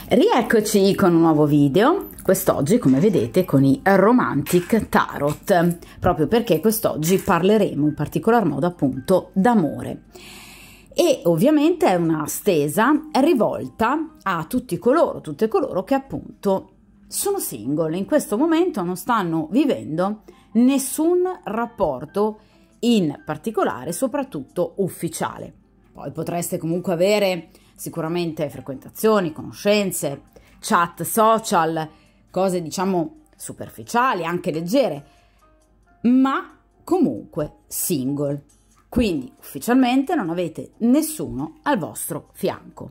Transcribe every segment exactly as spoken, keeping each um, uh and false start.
Rieccoci con un nuovo video, quest'oggi come vedete con i Romantic Tarot, proprio perché quest'oggi parleremo in particolar modo appunto d'amore. E ovviamente è una stesa rivolta a tutti coloro, tutte coloro che appunto sono single, in questo momento non stanno vivendo nessun rapporto in particolare, soprattutto ufficiale. Poi potreste comunque avere sicuramente frequentazioni, conoscenze, chat social, cose diciamo superficiali, anche leggere, ma comunque single. Quindi ufficialmente non avete nessuno al vostro fianco.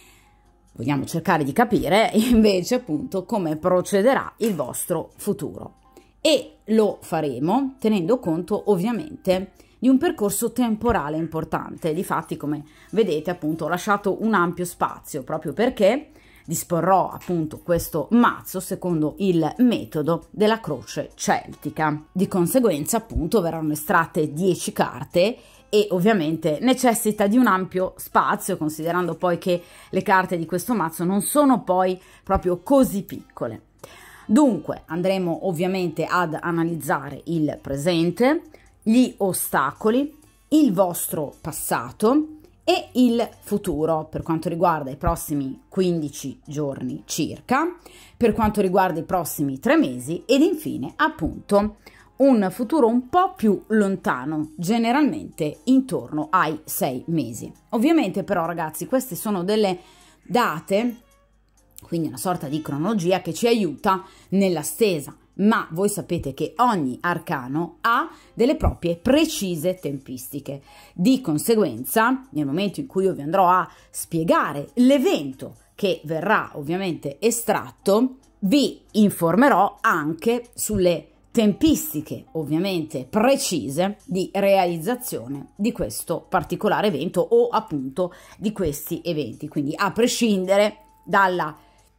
Vogliamo cercare di capire invece appunto come procederà il vostro futuro e lo faremo tenendo conto ovviamente di un percorso temporale importante. Difatti, come vedete appunto ho lasciato un ampio spazio proprio perché disporrò appunto questo mazzo secondo il metodo della croce celtica. Di conseguenza appunto verranno estratte dieci carte e ovviamente necessita di un ampio spazio, considerando poi che le carte di questo mazzo non sono poi proprio così piccole. Dunque andremo ovviamente ad analizzare il presente, gli ostacoli, il vostro passato e il futuro per quanto riguarda i prossimi quindici giorni circa, per quanto riguarda i prossimi tre mesi ed infine appunto un futuro un po' più lontano, generalmente intorno ai sei mesi. Ovviamente però ragazzi queste sono delle date, quindi una sorta di cronologia che ci aiuta nella stesa, ma voi sapete che ogni arcano ha delle proprie precise tempistiche. Di conseguenza, nel momento in cui io vi andrò a spiegare l'evento che verrà ovviamente estratto, vi informerò anche sulle tempistiche ovviamente precise di realizzazione di questo particolare evento o appunto di questi eventi, quindi a prescindere dalla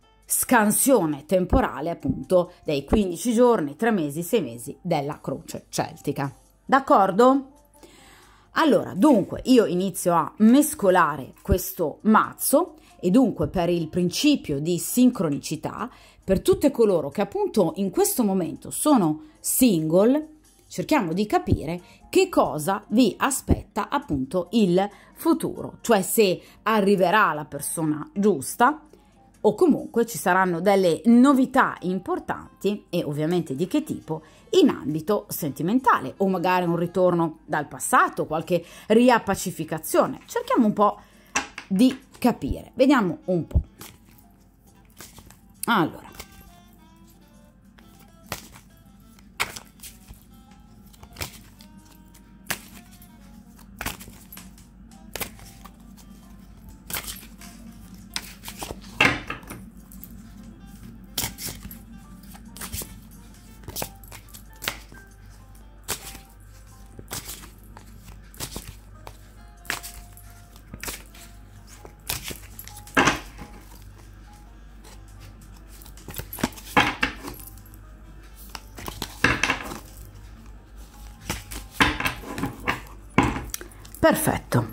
scansione temporale appunto dei quindici giorni, tre mesi, sei mesi della croce celtica. D'accordo? Allora, dunque io inizio a mescolare questo mazzo e dunque per il principio di sincronicità, per tutte coloro che appunto in questo momento sono single, cerchiamo di capire che cosa vi aspetta appunto il futuro, cioè se arriverà la persona giusta o comunque ci saranno delle novità importanti e ovviamente di che tipo in ambito sentimentale o magari un ritorno dal passato, qualche riappacificazione. Cerchiamo un po' di capire, vediamo un po'. Allora, perfetto.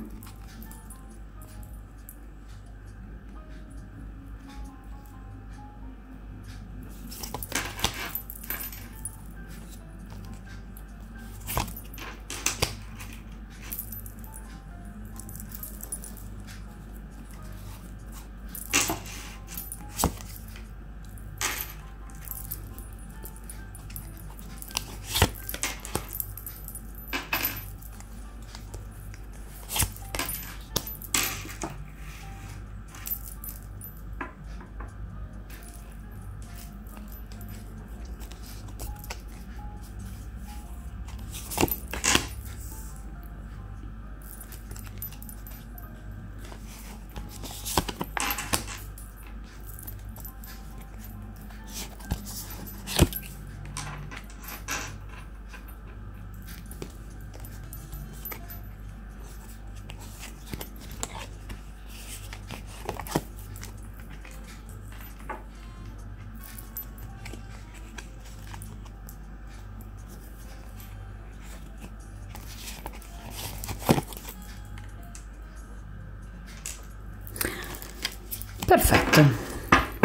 Perfetto.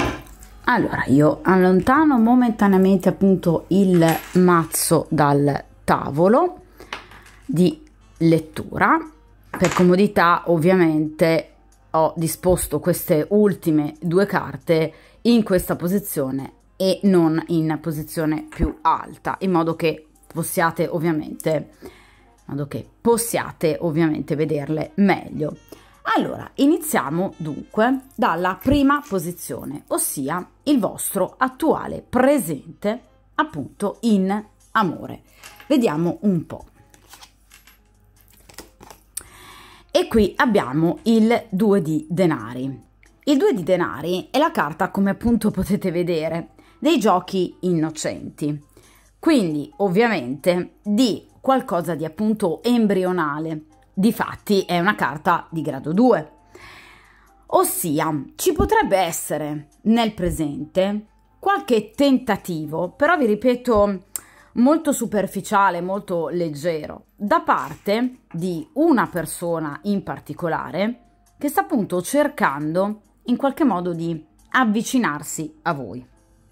Allora, io allontano momentaneamente appunto il mazzo dal tavolo di lettura. Per comodità ovviamente ho disposto queste ultime due carte in questa posizione e non in posizione più alta, in modo che possiate ovviamente, in modo che possiate ovviamente vederle meglio. Allora, iniziamo dunque dalla prima posizione, ossia il vostro attuale presente, appunto in amore. Vediamo un po'. E qui abbiamo il due di denari. Il due di denari è la carta, come appunto potete vedere, dei giochi innocenti. Quindi, ovviamente, di qualcosa di appunto embrionale. Difatti è una carta di grado due, ossia ci potrebbe essere nel presente qualche tentativo, però vi ripeto molto superficiale, molto leggero, da parte di una persona in particolare che sta appunto cercando in qualche modo di avvicinarsi a voi.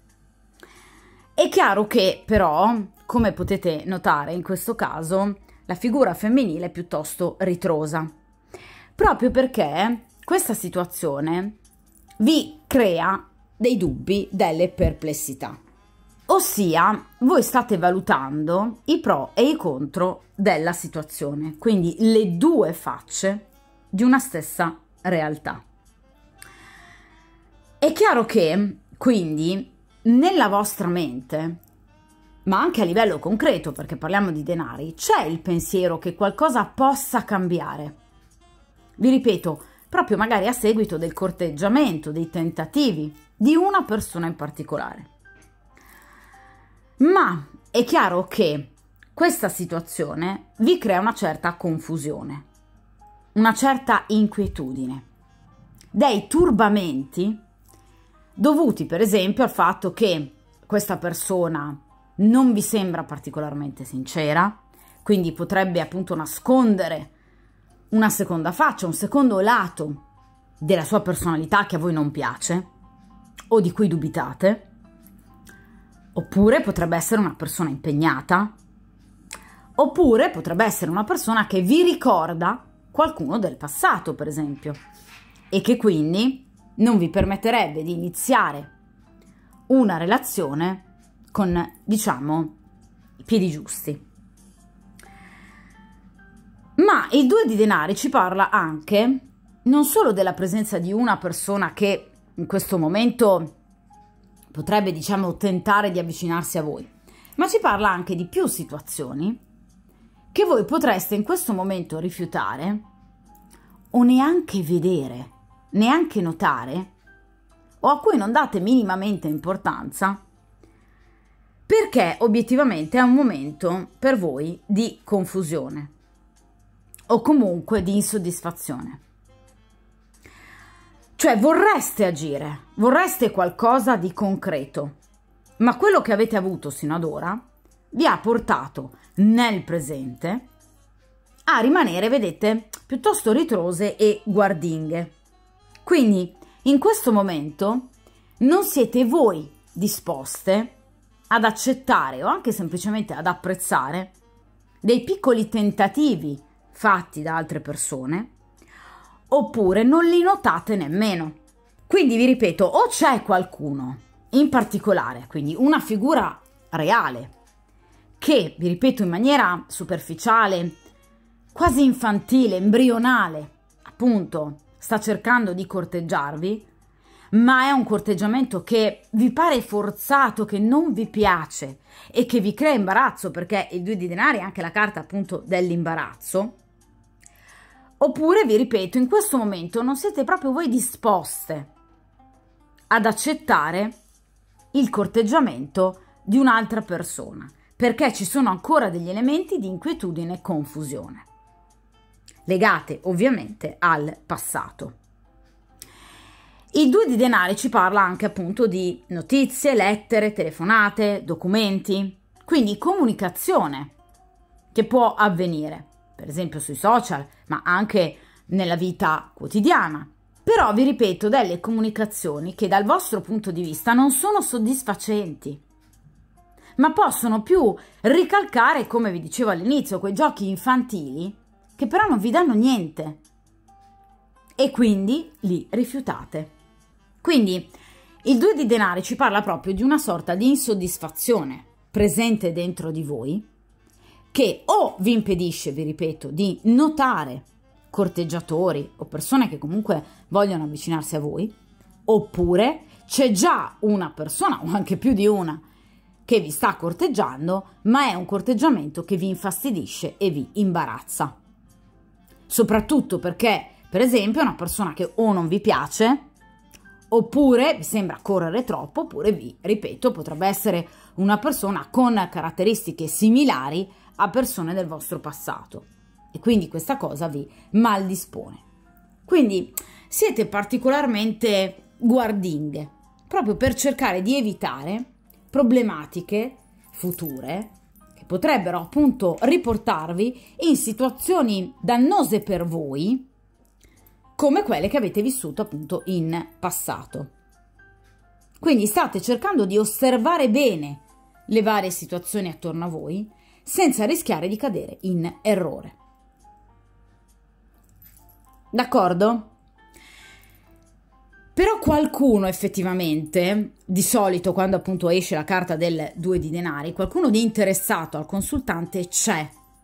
È chiaro che però, come potete notare in questo caso, la figura femminile è piuttosto ritrosa, proprio perché questa situazione vi crea dei dubbi, delle perplessità. Ossia, voi state valutando i pro e i contro della situazione, quindi le due facce di una stessa realtà. È chiaro che, quindi, nella vostra mente, ma anche a livello concreto, perché parliamo di denari, c'è il pensiero che qualcosa possa cambiare. Vi ripeto, proprio magari a seguito del corteggiamento, dei tentativi di una persona in particolare. Ma è chiaro che questa situazione vi crea una certa confusione, una certa inquietudine, dei turbamenti dovuti per esempio al fatto che questa persona non vi sembra particolarmente sincera, quindi potrebbe appunto nascondere una seconda faccia, un secondo lato della sua personalità che a voi non piace o di cui dubitate, oppure potrebbe essere una persona impegnata, oppure potrebbe essere una persona che vi ricorda qualcuno del passato, per esempio, e che quindi non vi permetterebbe di iniziare una relazione con, diciamo, i piedi giusti. Ma il due di denari ci parla anche non solo della presenza di una persona che in questo momento potrebbe, diciamo, tentare di avvicinarsi a voi, ma ci parla anche di più situazioni che voi potreste in questo momento rifiutare o neanche vedere, neanche notare, o a cui non date minimamente importanza, perché obiettivamente è un momento per voi di confusione o comunque di insoddisfazione. Cioè vorreste agire, vorreste qualcosa di concreto, ma quello che avete avuto sino ad ora vi ha portato nel presente a rimanere, vedete, piuttosto ritrose e guardinghe. Quindi in questo momento non siete voi disposte ad accettare o anche semplicemente ad apprezzare dei piccoli tentativi fatti da altre persone, oppure non li notate nemmeno. Quindi vi ripeto, o c'è qualcuno in particolare, quindi una figura reale, che, vi ripeto, in maniera superficiale, quasi infantile, embrionale, appunto, sta cercando di corteggiarvi, ma è un corteggiamento che vi pare forzato, che non vi piace e che vi crea imbarazzo, perché il due di denari è anche la carta appunto dell'imbarazzo. Oppure, vi ripeto, in questo momento non siete proprio voi disposte ad accettare il corteggiamento di un'altra persona, perché ci sono ancora degli elementi di inquietudine e confusione, legate ovviamente al passato. Il due di denari ci parla anche appunto di notizie, lettere, telefonate, documenti, quindi comunicazione che può avvenire, per esempio sui social, ma anche nella vita quotidiana, Però vi ripeto, delle comunicazioni che dal vostro punto di vista non sono soddisfacenti, ma possono più ricalcare, come vi dicevo all'inizio, quei giochi infantili che però non vi danno niente e quindi li rifiutate. Quindi il due di denari ci parla proprio di una sorta di insoddisfazione presente dentro di voi che o vi impedisce, vi ripeto, di notare corteggiatori o persone che comunque vogliono avvicinarsi a voi, oppure c'è già una persona o anche più di una che vi sta corteggiando, ma è un corteggiamento che vi infastidisce e vi imbarazza. Soprattutto perché, per esempio, è una persona che o non vi piace, oppure vi sembra correre troppo, oppure vi, ripeto, potrebbe essere una persona con caratteristiche similari a persone del vostro passato. E quindi questa cosa vi maldispone. Quindi siete particolarmente guardinghe, proprio per cercare di evitare problematiche future che potrebbero appunto riportarvi in situazioni dannose per voi, come quelle che avete vissuto appunto in passato. Quindi state cercando di osservare bene le varie situazioni attorno a voi senza rischiare di cadere in errore. D'accordo? Però qualcuno effettivamente, di solito quando appunto esce la carta del due di denari, qualcuno di interessato al consultante c'è.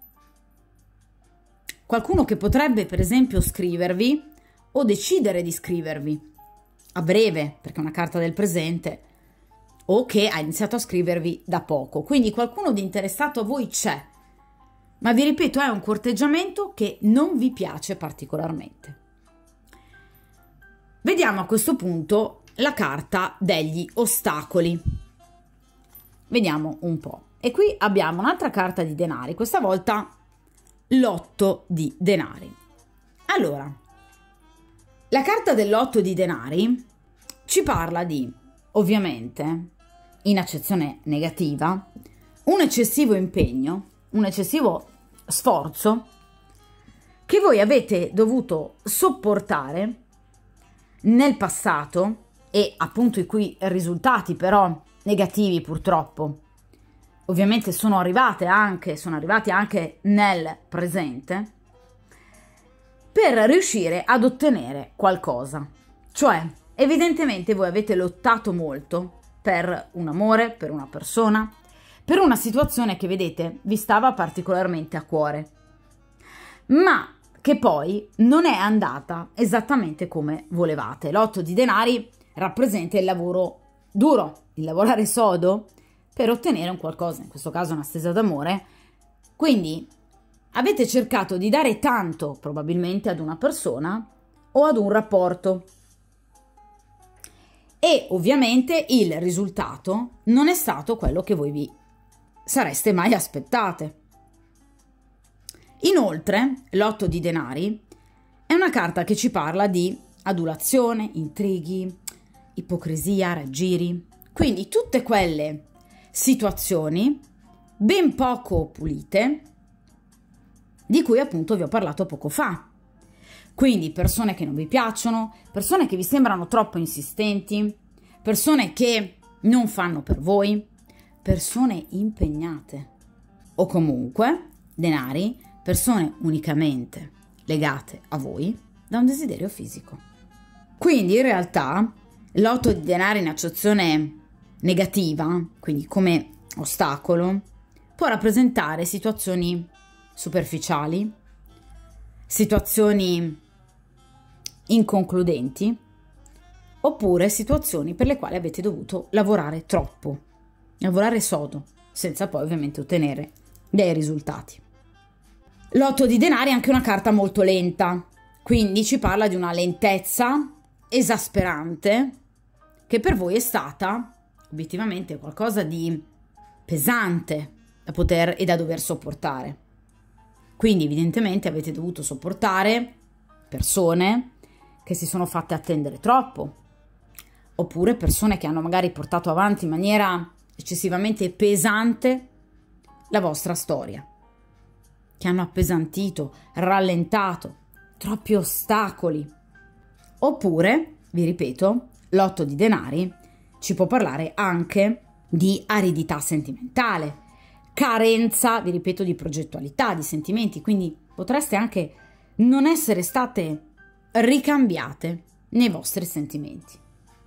Qualcuno che potrebbe per esempio scrivervi o decidere di scrivervi a breve, perché è una carta del presente, o che ha iniziato a scrivervi da poco. Quindi qualcuno di interessato a voi c'è, ma vi ripeto, è un corteggiamento che non vi piace particolarmente. Vediamo a questo punto la carta degli ostacoli. Vediamo un po'. E qui abbiamo un'altra carta di denari, questa volta l'otto di denari. Allora, la carta dell'otto di denari ci parla di, ovviamente, in accezione negativa, un eccessivo impegno, un eccessivo sforzo che voi avete dovuto sopportare nel passato e appunto i cui risultati però negativi purtroppo ovviamente sono arrivate anche, sono arrivati anche nel presente, per riuscire ad ottenere qualcosa. Cioè, evidentemente voi avete lottato molto per un amore, per una persona, per una situazione che, vedete, vi stava particolarmente a cuore, ma che poi non è andata esattamente come volevate. L'otto di denari rappresenta il lavoro duro, il lavorare sodo per ottenere un qualcosa, in questo caso una stesa d'amore. Quindi avete cercato di dare tanto probabilmente ad una persona o ad un rapporto e ovviamente il risultato non è stato quello che voi vi sareste mai aspettate. Inoltre, l'otto di denari è una carta che ci parla di adulazione, intrighi, ipocrisia, raggiri, quindi tutte quelle situazioni ben poco pulite di cui appunto vi ho parlato poco fa. Quindi persone che non vi piacciono, persone che vi sembrano troppo insistenti, persone che non fanno per voi, persone impegnate o comunque denari, persone unicamente legate a voi da un desiderio fisico. Quindi in realtà l'otto di denari in accezione negativa, quindi come ostacolo, può rappresentare situazioni superficiali, situazioni inconcludenti, oppure situazioni per le quali avete dovuto lavorare troppo, lavorare sodo, senza poi ovviamente ottenere dei risultati. L'otto di denari è anche una carta molto lenta, quindi ci parla di una lentezza esasperante che per voi è stata obiettivamente qualcosa di pesante da poter e da dover sopportare. Quindi evidentemente avete dovuto sopportare persone che si sono fatte attendere troppo, oppure persone che hanno magari portato avanti in maniera eccessivamente pesante la vostra storia, che hanno appesantito, rallentato, troppi ostacoli, Oppure, vi ripeto, l'otto di denari ci può parlare anche di aridità sentimentale, carenza, vi ripeto, di progettualità, di sentimenti, quindi potreste anche non essere state ricambiate nei vostri sentimenti.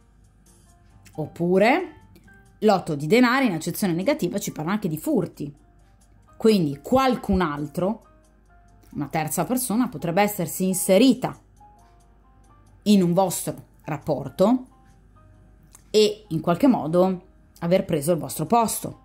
Oppure l'otto di denari in accezione negativa ci parla anche di furti, quindi qualcun altro, una terza persona, potrebbe essersi inserita in un vostro rapporto e in qualche modo aver preso il vostro posto.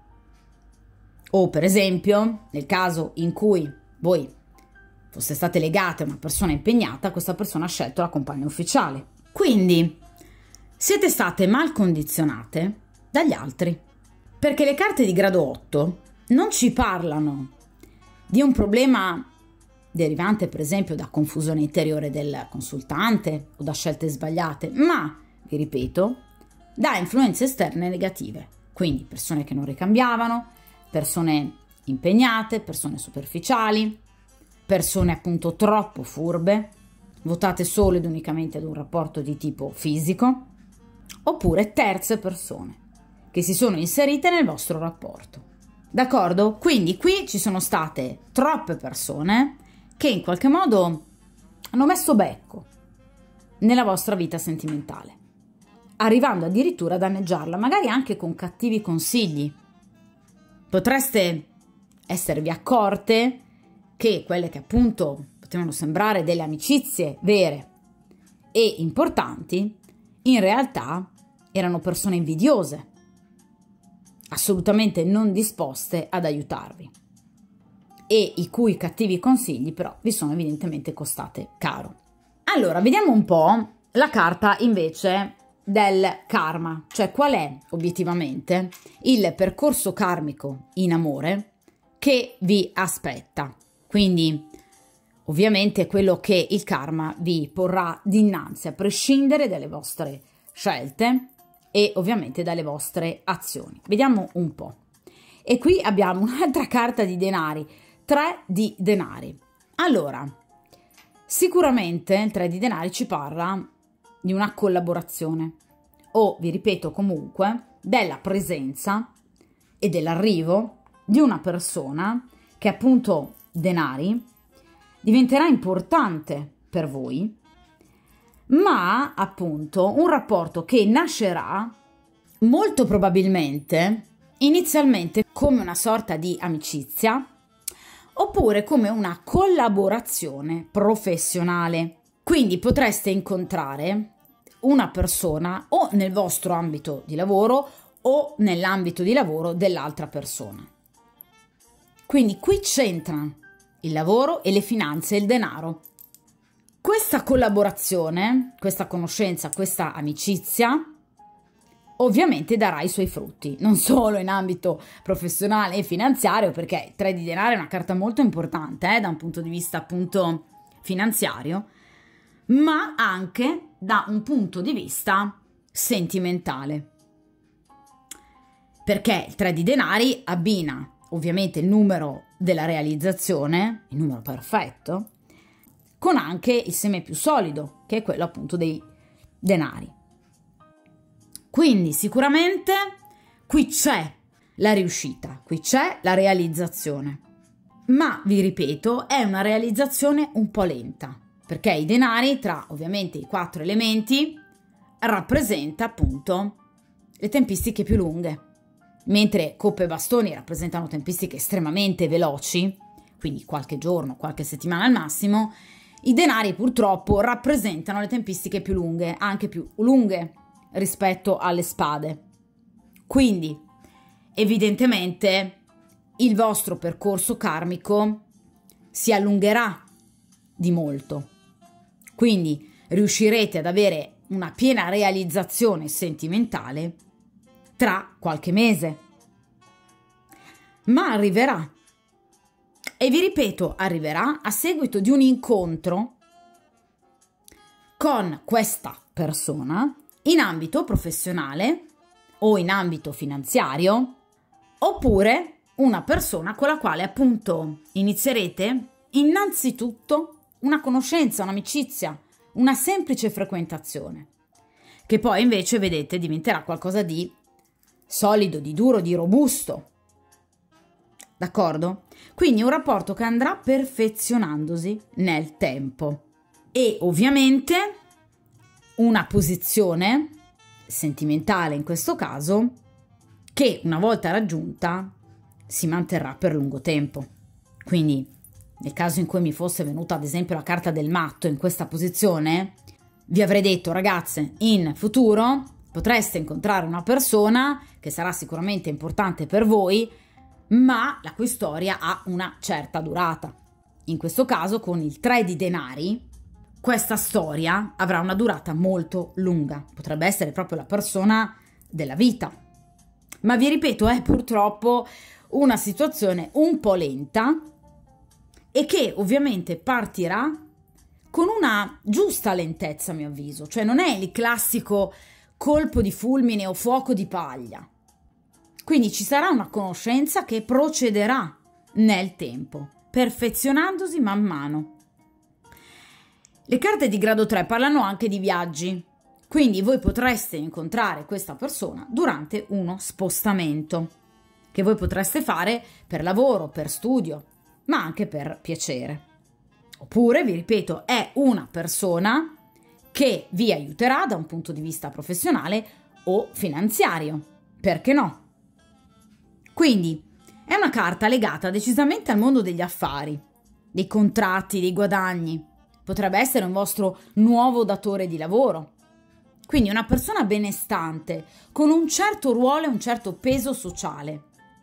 O per esempio, nel caso in cui voi foste state legate a una persona impegnata, questa persona ha scelto la compagna ufficiale. Quindi siete state mal condizionate dagli altri, perché le carte di grado otto non ci parlano di un problema derivante per esempio da confusione interiore del consultante o da scelte sbagliate, ma, vi ripeto, da influenze esterne negative, quindi persone che non ricambiavano, persone impegnate, persone superficiali, persone appunto troppo furbe, votate solo ed unicamente ad un rapporto di tipo fisico, oppure terze persone che si sono inserite nel vostro rapporto. D'accordo? Quindi qui ci sono state troppe persone che in qualche modo hanno messo becco nella vostra vita sentimentale, arrivando addirittura a danneggiarla, magari anche con cattivi consigli. Potreste esservi accorte che quelle che appunto potevano sembrare delle amicizie vere e importanti, in realtà erano persone invidiose, assolutamente non disposte ad aiutarvi e i cui cattivi consigli però vi sono evidentemente costate caro. Allora, vediamo un po' la carta invece del karma, cioè qual è obiettivamente il percorso karmico in amore che vi aspetta. Quindi ovviamente quello che il karma vi porrà dinanzi, a prescindere dalle vostre scelte e ovviamente dalle vostre azioni. Vediamo un po'. E qui abbiamo un'altra carta di denari, tre di denari. Allora, sicuramente il tre di denari ci parla di una collaborazione o, vi ripeto comunque, della presenza e dell'arrivo di una persona che appunto denari diventerà importante per voi, ma appunto un rapporto che nascerà molto probabilmente inizialmente come una sorta di amicizia oppure come una collaborazione professionale. Quindi potreste incontrare una persona o nel vostro ambito di lavoro o nell'ambito di lavoro dell'altra persona. Quindi qui c'entrano il lavoro e le finanze e il denaro. Questa collaborazione, questa conoscenza, questa amicizia ovviamente darà i suoi frutti, non solo in ambito professionale e finanziario, perché il tre di denaro è una carta molto importante eh, da un punto di vista appunto finanziario, ma anche da un punto di vista sentimentale. Perché il tre di denari abbina ovviamente il numero della realizzazione, il numero perfetto, con anche il seme più solido, che è quello appunto dei denari. Quindi sicuramente qui c'è la riuscita, qui c'è la realizzazione, ma vi ripeto è una realizzazione un po' lenta, perché i denari, tra ovviamente i quattro elementi, rappresenta appunto le tempistiche più lunghe, mentre coppe e bastoni rappresentano tempistiche estremamente veloci, quindi qualche giorno, qualche settimana al massimo. I denari purtroppo rappresentano le tempistiche più lunghe, anche più lunghe rispetto alle spade. Quindi evidentemente il vostro percorso karmico si allungherà di molto. Quindi riuscirete ad avere una piena realizzazione sentimentale tra qualche mese. Ma arriverà. E vi ripeto, arriverà a seguito di un incontro con questa persona in ambito professionale o in ambito finanziario, oppure una persona con la quale appunto inizierete innanzitutto una conoscenza, un'amicizia, una semplice frequentazione, che poi invece, vedete, diventerà qualcosa di solido, di duro, di robusto. D'accordo? Quindi un rapporto che andrà perfezionandosi nel tempo. E ovviamente una posizione sentimentale in questo caso che una volta raggiunta si manterrà per lungo tempo. Quindi nel caso in cui mi fosse venuta ad esempio la carta del matto in questa posizione, vi avrei detto, ragazze, in futuro potreste incontrare una persona che sarà sicuramente importante per voi, ma la cui storia ha una certa durata. In questo caso con il tre di denari questa storia avrà una durata molto lunga, potrebbe essere proprio la persona della vita, ma vi ripeto, è purtroppo una situazione un po' lenta e che ovviamente partirà con una giusta lentezza, a mio avviso, cioè non è il classico colpo di fulmine o fuoco di paglia. Quindi ci sarà una conoscenza che procederà nel tempo, perfezionandosi man mano. Le carte di grado tre parlano anche di viaggi, quindi voi potreste incontrare questa persona durante uno spostamento, che voi potreste fare per lavoro, per studio, ma anche per piacere. Oppure, vi ripeto, è una persona che vi aiuterà da un punto di vista professionale o finanziario, perché no? Quindi è una carta legata decisamente al mondo degli affari, dei contratti, dei guadagni. Potrebbe essere un vostro nuovo datore di lavoro. Quindi una persona benestante, con un certo ruolo e un certo peso sociale.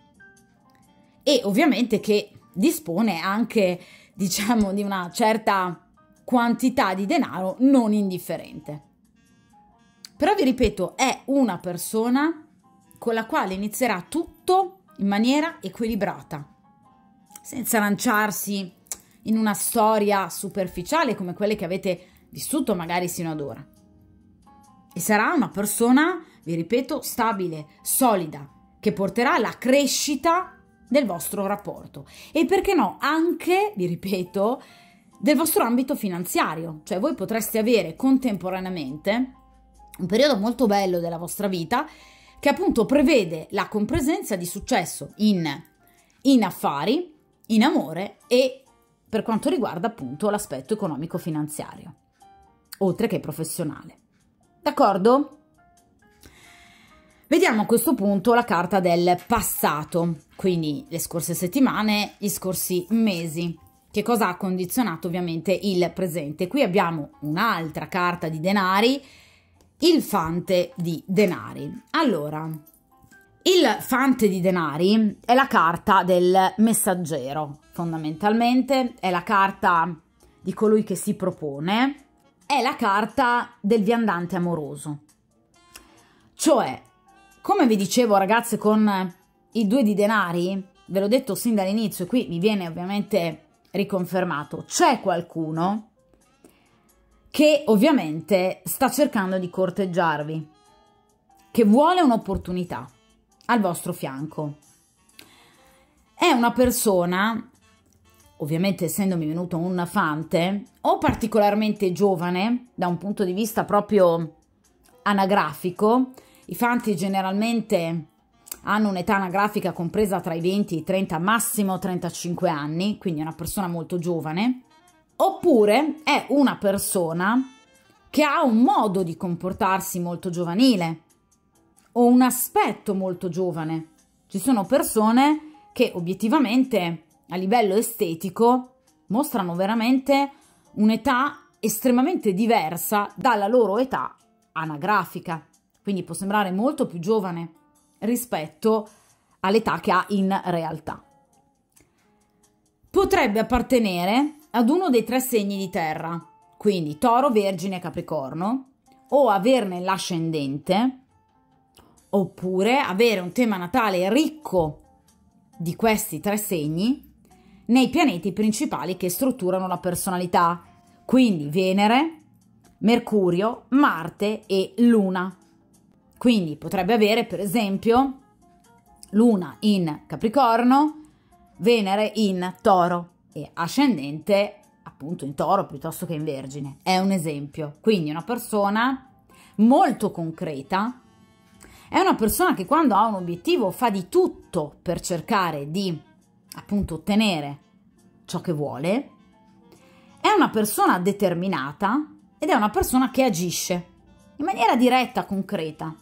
E ovviamente che dispone anche, diciamo, di una certa quantità di denaro non indifferente. Però vi ripeto, è una persona con la quale inizierà tutto in maniera equilibrata, senza lanciarsi in una storia superficiale come quelle che avete vissuto magari sino ad ora. E sarà una persona, vi ripeto, stabile, solida, che porterà alla crescita del vostro rapporto. E perché no, anche, vi ripeto, del vostro ambito finanziario. Cioè voi potreste avere contemporaneamente un periodo molto bello della vostra vita che appunto prevede la compresenza di successo in, in affari, in amore e per quanto riguarda appunto l'aspetto economico-finanziario, oltre che professionale. D'accordo? Vediamo a questo punto la carta del passato, quindi le scorse settimane, gli scorsi mesi. Che cosa ha condizionato ovviamente il presente? Qui abbiamo un'altra carta di denari, il fante di denari. Allora, il fante di denari è la carta del messaggero, fondamentalmente è la carta di colui che si propone, è la carta del viandante amoroso. Cioè, come vi dicevo ragazze con i due di denari, ve l'ho detto sin dall'inizio, qui mi viene ovviamente riconfermato, c'è qualcuno che ovviamente sta cercando di corteggiarvi, che vuole un'opportunità al vostro fianco. È una persona, ovviamente essendomi venuto un fante, o particolarmente giovane da un punto di vista proprio anagrafico. I fanti generalmente hanno un'età anagrafica compresa tra i venti e i trenta, massimo trentacinque anni, quindi è una persona molto giovane. Oppure è una persona che ha un modo di comportarsi molto giovanile o un aspetto molto giovane. Ci sono persone che obiettivamente a livello estetico mostrano veramente un'età estremamente diversa dalla loro età anagrafica, quindi può sembrare molto più giovane rispetto all'età che ha in realtà. Potrebbe appartenere ad uno dei tre segni di terra, quindi Toro, Vergine e Capricorno, o averne l'ascendente, oppure avere un tema natale ricco di questi tre segni nei pianeti principali che strutturano la personalità, quindi Venere, Mercurio, Marte e Luna. Quindi potrebbe avere per esempio Luna in Capricorno, Venere in Toro e ascendente appunto in Toro piuttosto che in Vergine. È un esempio. Quindi una persona molto concreta, è una persona che quando ha un obiettivo fa di tutto per cercare di appunto ottenere ciò che vuole, è una persona determinata ed è una persona che agisce in maniera diretta, concreta,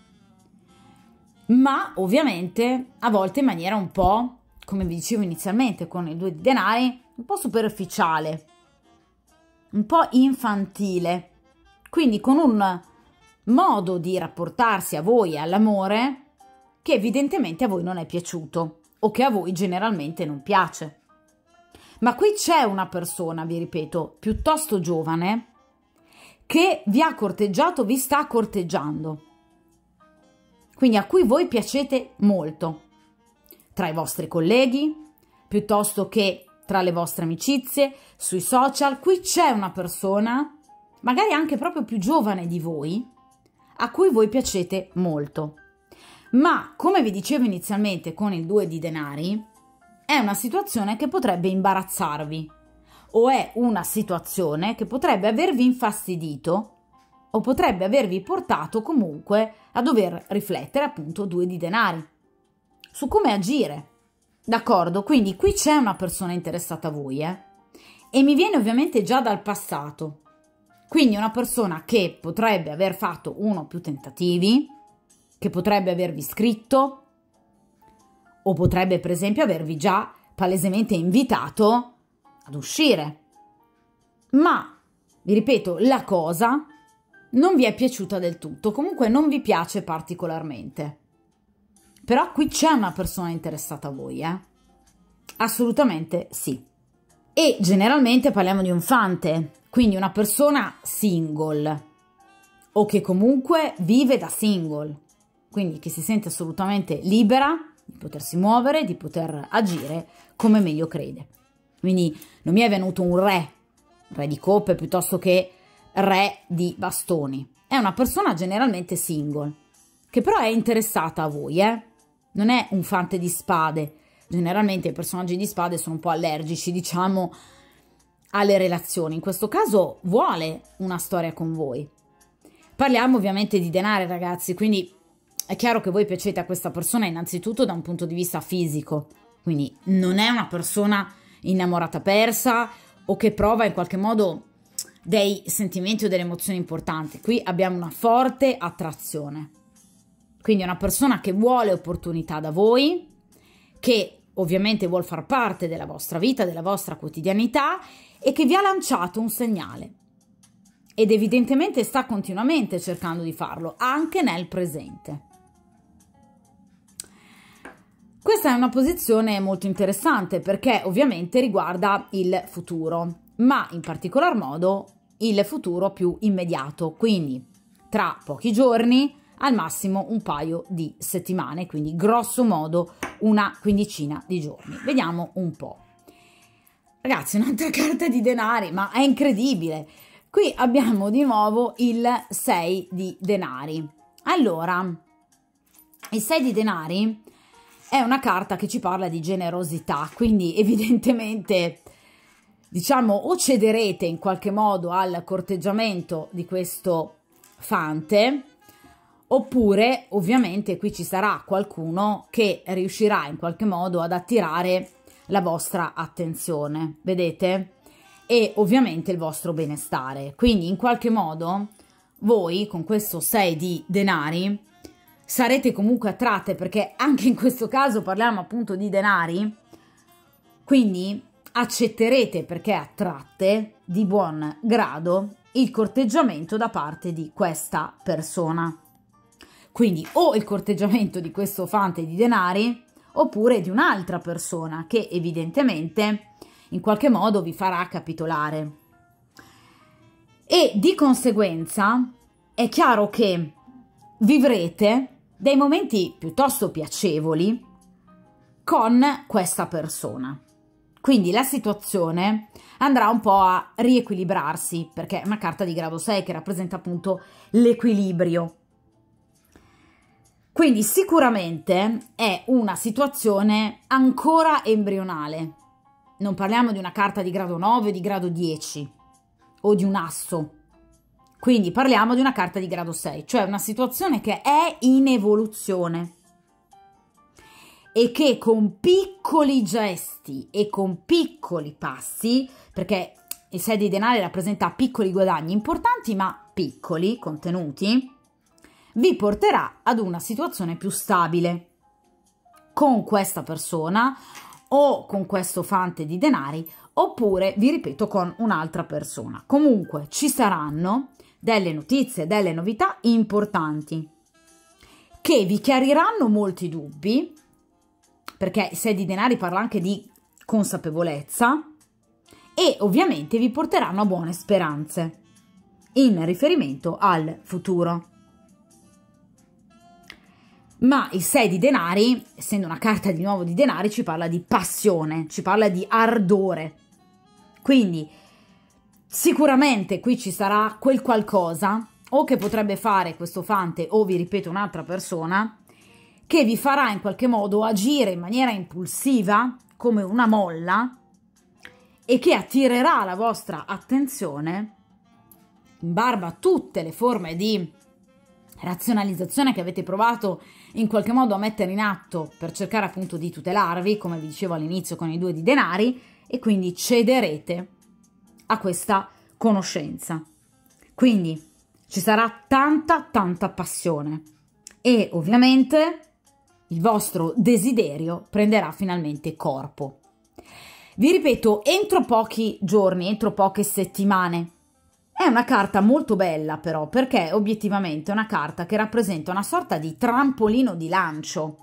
ma ovviamente a volte in maniera un po', come vi dicevo inizialmente con i due di denari, un po' superficiale, un po' infantile, quindi con un modo di rapportarsi a voi e all'amore che evidentemente a voi non è piaciuto o che a voi generalmente non piace. Ma qui c'è una persona, vi ripeto, piuttosto giovane che vi ha corteggiato, vi sta corteggiando, quindi a cui voi piacete molto, tra i vostri colleghi, piuttosto che tra le vostre amicizie, sui social. Qui c'è una persona, magari anche proprio più giovane di voi, a cui voi piacete molto. Ma, come vi dicevo inizialmente con il due di denari, è una situazione che potrebbe imbarazzarvi, o è una situazione che potrebbe avervi infastidito, o potrebbe avervi portato comunque a dover riflettere, appunto, due di denari, su come agire. D'accordo? Quindi qui c'è una persona interessata a voi, eh? E mi viene ovviamente già dal passato. Quindi una persona che potrebbe aver fatto uno o più tentativi, che potrebbe avervi scritto, o potrebbe per esempio avervi già palesemente invitato ad uscire. Ma, vi ripeto, la cosa non vi è piaciuta del tutto, comunque non vi piace particolarmente. Però qui c'è una persona interessata a voi, eh? Assolutamente sì. E generalmente parliamo di un fante, quindi una persona single, o che comunque vive da single, quindi che si sente assolutamente libera di potersi muovere, di poter agire come meglio crede. Quindi non mi è venuto un re, re di coppe piuttosto che re di bastoni. È una persona generalmente single, che però è interessata a voi, eh? Non è un fante di spade. Generalmente i personaggi di spade sono un po' allergici, diciamo, alle relazioni. In questo caso vuole una storia con voi. Parliamo ovviamente di denari, ragazzi, quindi è chiaro che voi piacete a questa persona innanzitutto da un punto di vista fisico. Quindi non è una persona innamorata persa o che prova in qualche modo dei sentimenti o delle emozioni importanti. Qui abbiamo una forte attrazione. Quindi è una persona che vuole opportunità da voi, che ovviamente vuol far parte della vostra vita, della vostra quotidianità e che vi ha lanciato un segnale. Ed evidentemente sta continuamente cercando di farlo, anche nel presente. Questa è una posizione molto interessante perché ovviamente riguarda il futuro, ma in particolar modo il futuro più immediato, quindi tra pochi giorni, al massimo un paio di settimane, quindi grosso modo una quindicina di giorni. Vediamo un po'. Ragazzi, un'altra carta di denari, ma è incredibile. Qui abbiamo di nuovo il sei di denari. Allora, il sei di denari è una carta che ci parla di generosità, quindi evidentemente, diciamo, o cederete in qualche modo al corteggiamento di questo fante, oppure ovviamente qui ci sarà qualcuno che riuscirà in qualche modo ad attirare la vostra attenzione, vedete? E ovviamente il vostro benestare. Quindi in qualche modo voi con questo sei di denari sarete comunque attratte, perché anche in questo caso parliamo appunto di denari, quindi accetterete, perché attratte di buon grado, il corteggiamento da parte di questa persona. Quindi o il corteggiamento di questo fante di denari oppure di un'altra persona che evidentemente in qualche modo vi farà capitolare. E di conseguenza è chiaro che vivrete dei momenti piuttosto piacevoli con questa persona. Quindi la situazione andrà un po' a riequilibrarsi, perché è una carta di grado sei che rappresenta appunto l'equilibrio. Quindi sicuramente è una situazione ancora embrionale, non parliamo di una carta di grado nove o di grado dieci o di un asso, quindi parliamo di una carta di grado sei, cioè una situazione che è in evoluzione e che con piccoli gesti e con piccoli passi, perché il sei di denari rappresenta piccoli guadagni importanti ma piccoli, contenuti, vi porterà ad una situazione più stabile con questa persona o con questo fante di denari, oppure, vi ripeto, con un'altra persona. Comunque ci saranno delle notizie, delle novità importanti che vi chiariranno molti dubbi, perché il sei di denari parla anche di consapevolezza, e ovviamente vi porteranno a buone speranze in riferimento al futuro. Ma il sei di denari, essendo una carta di nuovo di denari, ci parla di passione, ci parla di ardore. Quindi sicuramente qui ci sarà quel qualcosa, o che potrebbe fare questo fante, o vi ripeto un'altra persona, che vi farà in qualche modo agire in maniera impulsiva, come una molla, e che attirerà la vostra attenzione in barba a tutte le forme di razionalizzazione che avete provato in qualche modo a mettere in atto per cercare appunto di tutelarvi, come vi dicevo all'inizio con i due di denari, e quindi cederete a questa conoscenza. Quindi ci sarà tanta tanta passione e ovviamente il vostro desiderio prenderà finalmente corpo. Vi ripeto, entro pochi giorni, entro poche settimane. È una carta molto bella però, perché obiettivamente è una carta che rappresenta una sorta di trampolino di lancio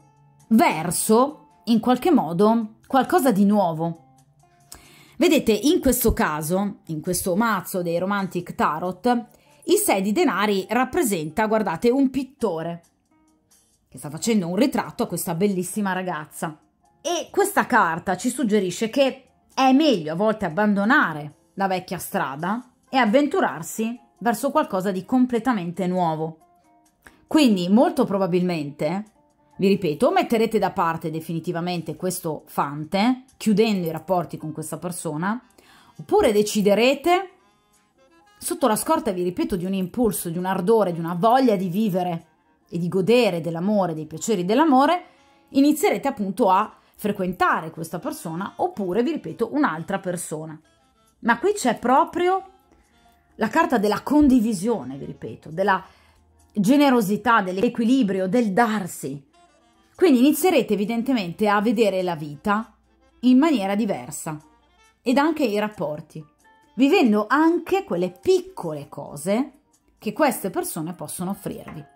verso, in qualche modo, qualcosa di nuovo. Vedete, in questo caso, in questo mazzo dei Romantic Tarot, il sei di denari rappresenta, guardate, un pittore che sta facendo un ritratto a questa bellissima ragazza. E questa carta ci suggerisce che è meglio a volte abbandonare la vecchia strada e avventurarsi verso qualcosa di completamente nuovo. Quindi molto probabilmente, vi ripeto, o metterete da parte definitivamente questo fante, chiudendo i rapporti con questa persona, oppure deciderete, sotto la scorta, vi ripeto, di un impulso, di un ardore, di una voglia di vivere e di godere dell'amore, dei piaceri dell'amore, inizierete appunto a frequentare questa persona, oppure, vi ripeto, un'altra persona. Ma qui c'è proprio la carta della condivisione, vi ripeto, della generosità, dell'equilibrio, del darsi. Quindi inizierete evidentemente a vedere la vita in maniera diversa ed anche i rapporti, vivendo anche quelle piccole cose che queste persone possono offrirvi.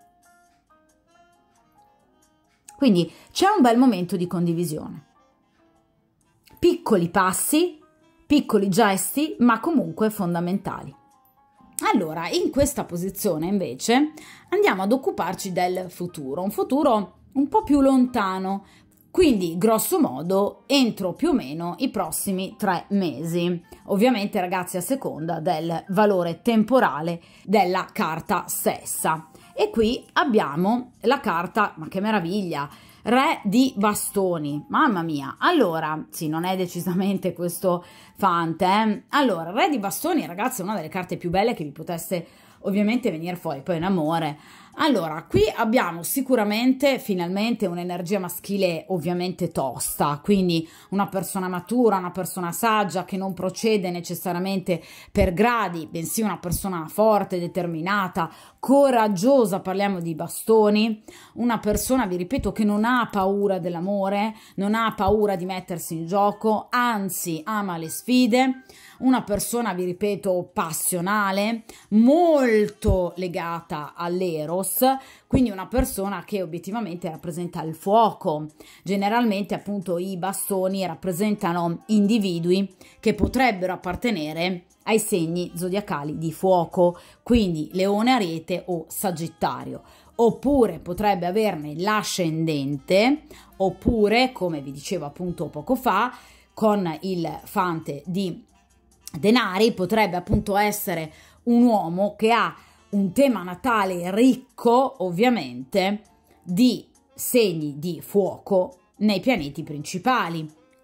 Quindi c'è un bel momento di condivisione. Piccoli passi, piccoli gesti, ma comunque fondamentali. Allora, in questa posizione invece andiamo ad occuparci del futuro, un futuro un po' più lontano, quindi grosso modo entro più o meno i prossimi tre mesi. Ovviamente ragazzi a seconda del valore temporale della carta stessa. E qui abbiamo la carta, ma che meraviglia, Re di bastoni, mamma mia. Allora, sì, non è decisamente questo fante, eh? Allora, Re di bastoni, ragazzi, è una delle carte più belle che vi potesse ovviamente venire fuori, poi in amore. Allora, qui abbiamo sicuramente, finalmente, un'energia maschile ovviamente tosta, quindi una persona matura, una persona saggia che non procede necessariamente per gradi, bensì una persona forte, determinata, coraggiosa, parliamo di bastoni, una persona, vi ripeto, che non ha paura dell'amore, non ha paura di mettersi in gioco, anzi ama le sfide, una persona, vi ripeto, passionale, molto legata all'eros, quindi una persona che obiettivamente rappresenta il fuoco. Generalmente appunto i bastoni rappresentano individui che potrebbero appartenere ai segni zodiacali di fuoco, quindi Leone, Ariete o Sagittario, oppure potrebbe averne l'ascendente, oppure, come vi dicevo appunto poco fa, con il fante di denari potrebbe appunto essere un uomo che ha un tema natale ricco ovviamente di segni di fuoco nei pianeti principali,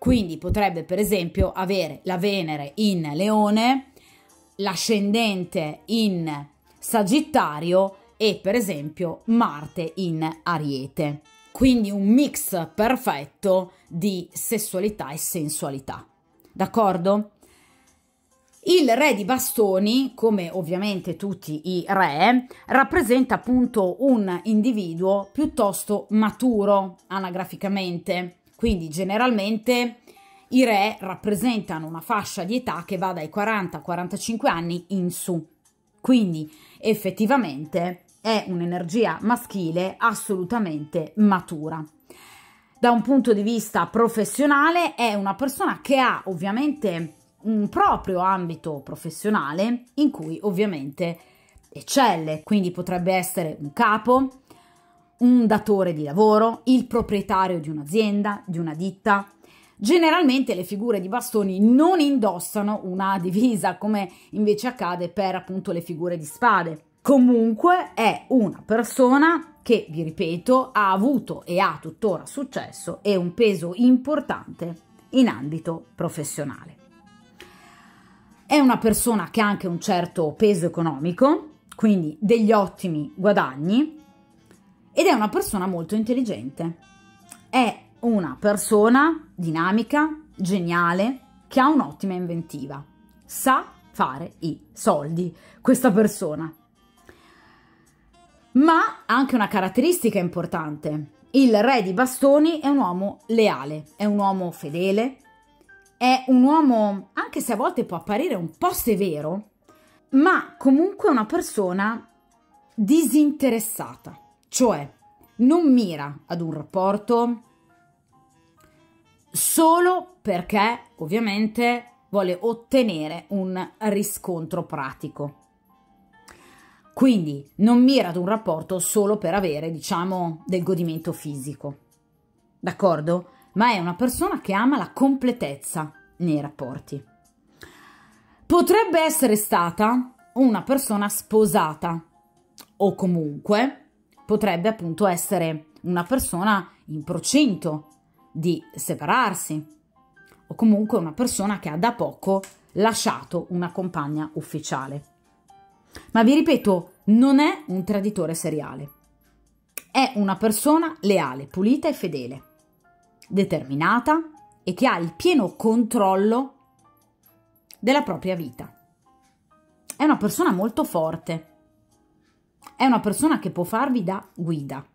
Quindi potrebbe per esempio avere la Venere in Leone, l'ascendente in Sagittario e per esempio Marte in Ariete. Quindi un mix perfetto di sessualità e sensualità. D'accordo? Il re di bastoni, come ovviamente tutti i re, rappresenta appunto un individuo piuttosto maturo anagraficamente. Quindi generalmente i re rappresentano una fascia di età che va dai quaranta ai quarantacinque anni in su. Quindi effettivamente è un'energia maschile assolutamente matura. Da un punto di vista professionale è una persona che ha ovviamente un proprio ambito professionale in cui ovviamente eccelle, quindi potrebbe essere un capo, un datore di lavoro, il proprietario di un'azienda, di una ditta. Generalmente le figure di bastoni non indossano una divisa come invece accade per appunto le figure di spade. Comunque è una persona che, vi ripeto, ha avuto e ha tuttora successo e un peso importante in ambito professionale. È una persona che ha anche un certo peso economico, quindi degli ottimi guadagni, ed è una persona molto intelligente. È una persona dinamica, geniale, che ha un'ottima inventiva. Sa fare i soldi, questa persona. Ma ha anche una caratteristica importante. Il re di bastoni è un uomo leale, è un uomo fedele, è un uomo, anche se a volte può apparire un po' severo, ma comunque una persona disinteressata, cioè non mira ad un rapporto solo perché ovviamente vuole ottenere un riscontro pratico. Quindi non mira ad un rapporto solo per avere, diciamo, del godimento fisico, d'accordo? Ma è una persona che ama la completezza nei rapporti. Potrebbe essere stata una persona sposata o comunque potrebbe appunto essere una persona in procinto di separarsi o comunque una persona che ha da poco lasciato una compagna ufficiale. Ma vi ripeto, non è un traditore seriale. È una persona leale, pulita e fedele, determinata e che ha il pieno controllo della propria vita. È una persona molto forte. È una persona che può farvi da guida,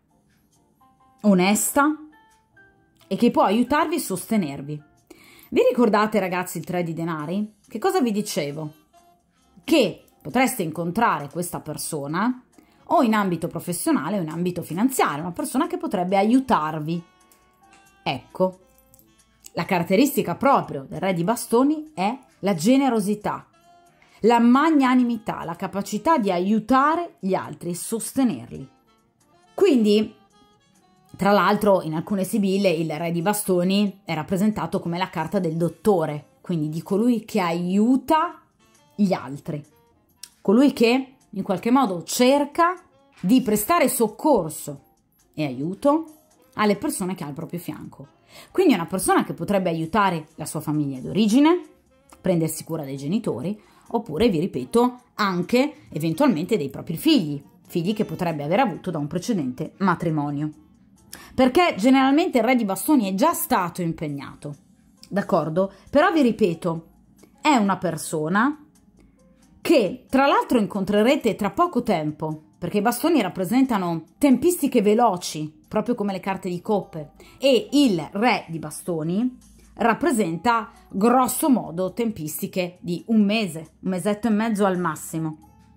onesta e che può aiutarvi e sostenervi. Vi ricordate, ragazzi, il tre di denari? Che cosa vi dicevo? Che potreste incontrare questa persona o in ambito professionale o in ambito finanziario, una persona che potrebbe aiutarvi. Ecco, la caratteristica proprio del re di bastoni è la generosità, la magnanimità, la capacità di aiutare gli altri e sostenerli. Quindi, tra l'altro, in alcune sibille il re di bastoni è rappresentato come la carta del dottore, quindi di colui che aiuta gli altri, colui che in qualche modo cerca di prestare soccorso e aiuto alle persone che ha al proprio fianco. Quindi è una persona che potrebbe aiutare la sua famiglia d'origine, prendersi cura dei genitori, oppure, vi ripeto, anche eventualmente dei propri figli, figli che potrebbe aver avuto da un precedente matrimonio. Perché generalmente il re di bastoni è già stato impegnato, d'accordo? Però vi ripeto, è una persona che tra l'altro incontrerete tra poco tempo, perché i bastoni rappresentano tempistiche veloci, proprio come le carte di coppe, e il re di bastoni rappresenta grosso modo tempistiche di un mese, un mesetto e mezzo al massimo.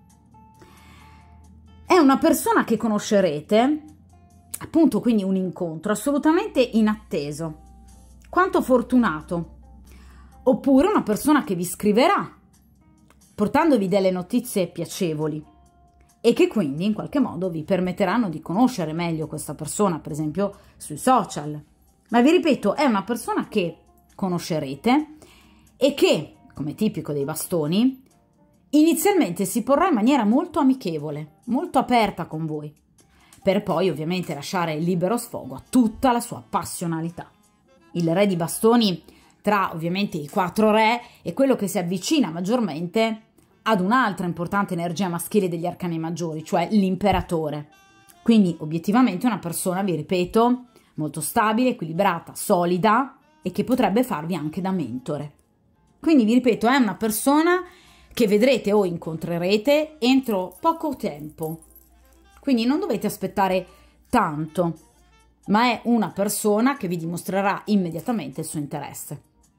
È una persona che conoscerete, appunto, quindi un incontro assolutamente inatteso, quanto fortunato, oppure una persona che vi scriverà portandovi delle notizie piacevoli e che quindi in qualche modo vi permetteranno di conoscere meglio questa persona, per esempio sui social. Ma vi ripeto, è una persona che conoscerete e che, come tipico dei bastoni, inizialmente si porrà in maniera molto amichevole, molto aperta con voi, per poi ovviamente lasciare libero sfogo a tutta la sua passionalità. Il re di bastoni tra ovviamente i quattro re e quello che si avvicina maggiormente ad un'altra importante energia maschile degli arcani maggiori, cioè l'imperatore. Quindi obiettivamente una persona, vi ripeto, molto stabile, equilibrata, solida e che potrebbe farvi anche da mentore. Quindi vi ripeto, è una persona che vedrete o incontrerete entro poco tempo. Quindi non dovete aspettare tanto, ma è una persona che vi dimostrerà immediatamente il suo interesse.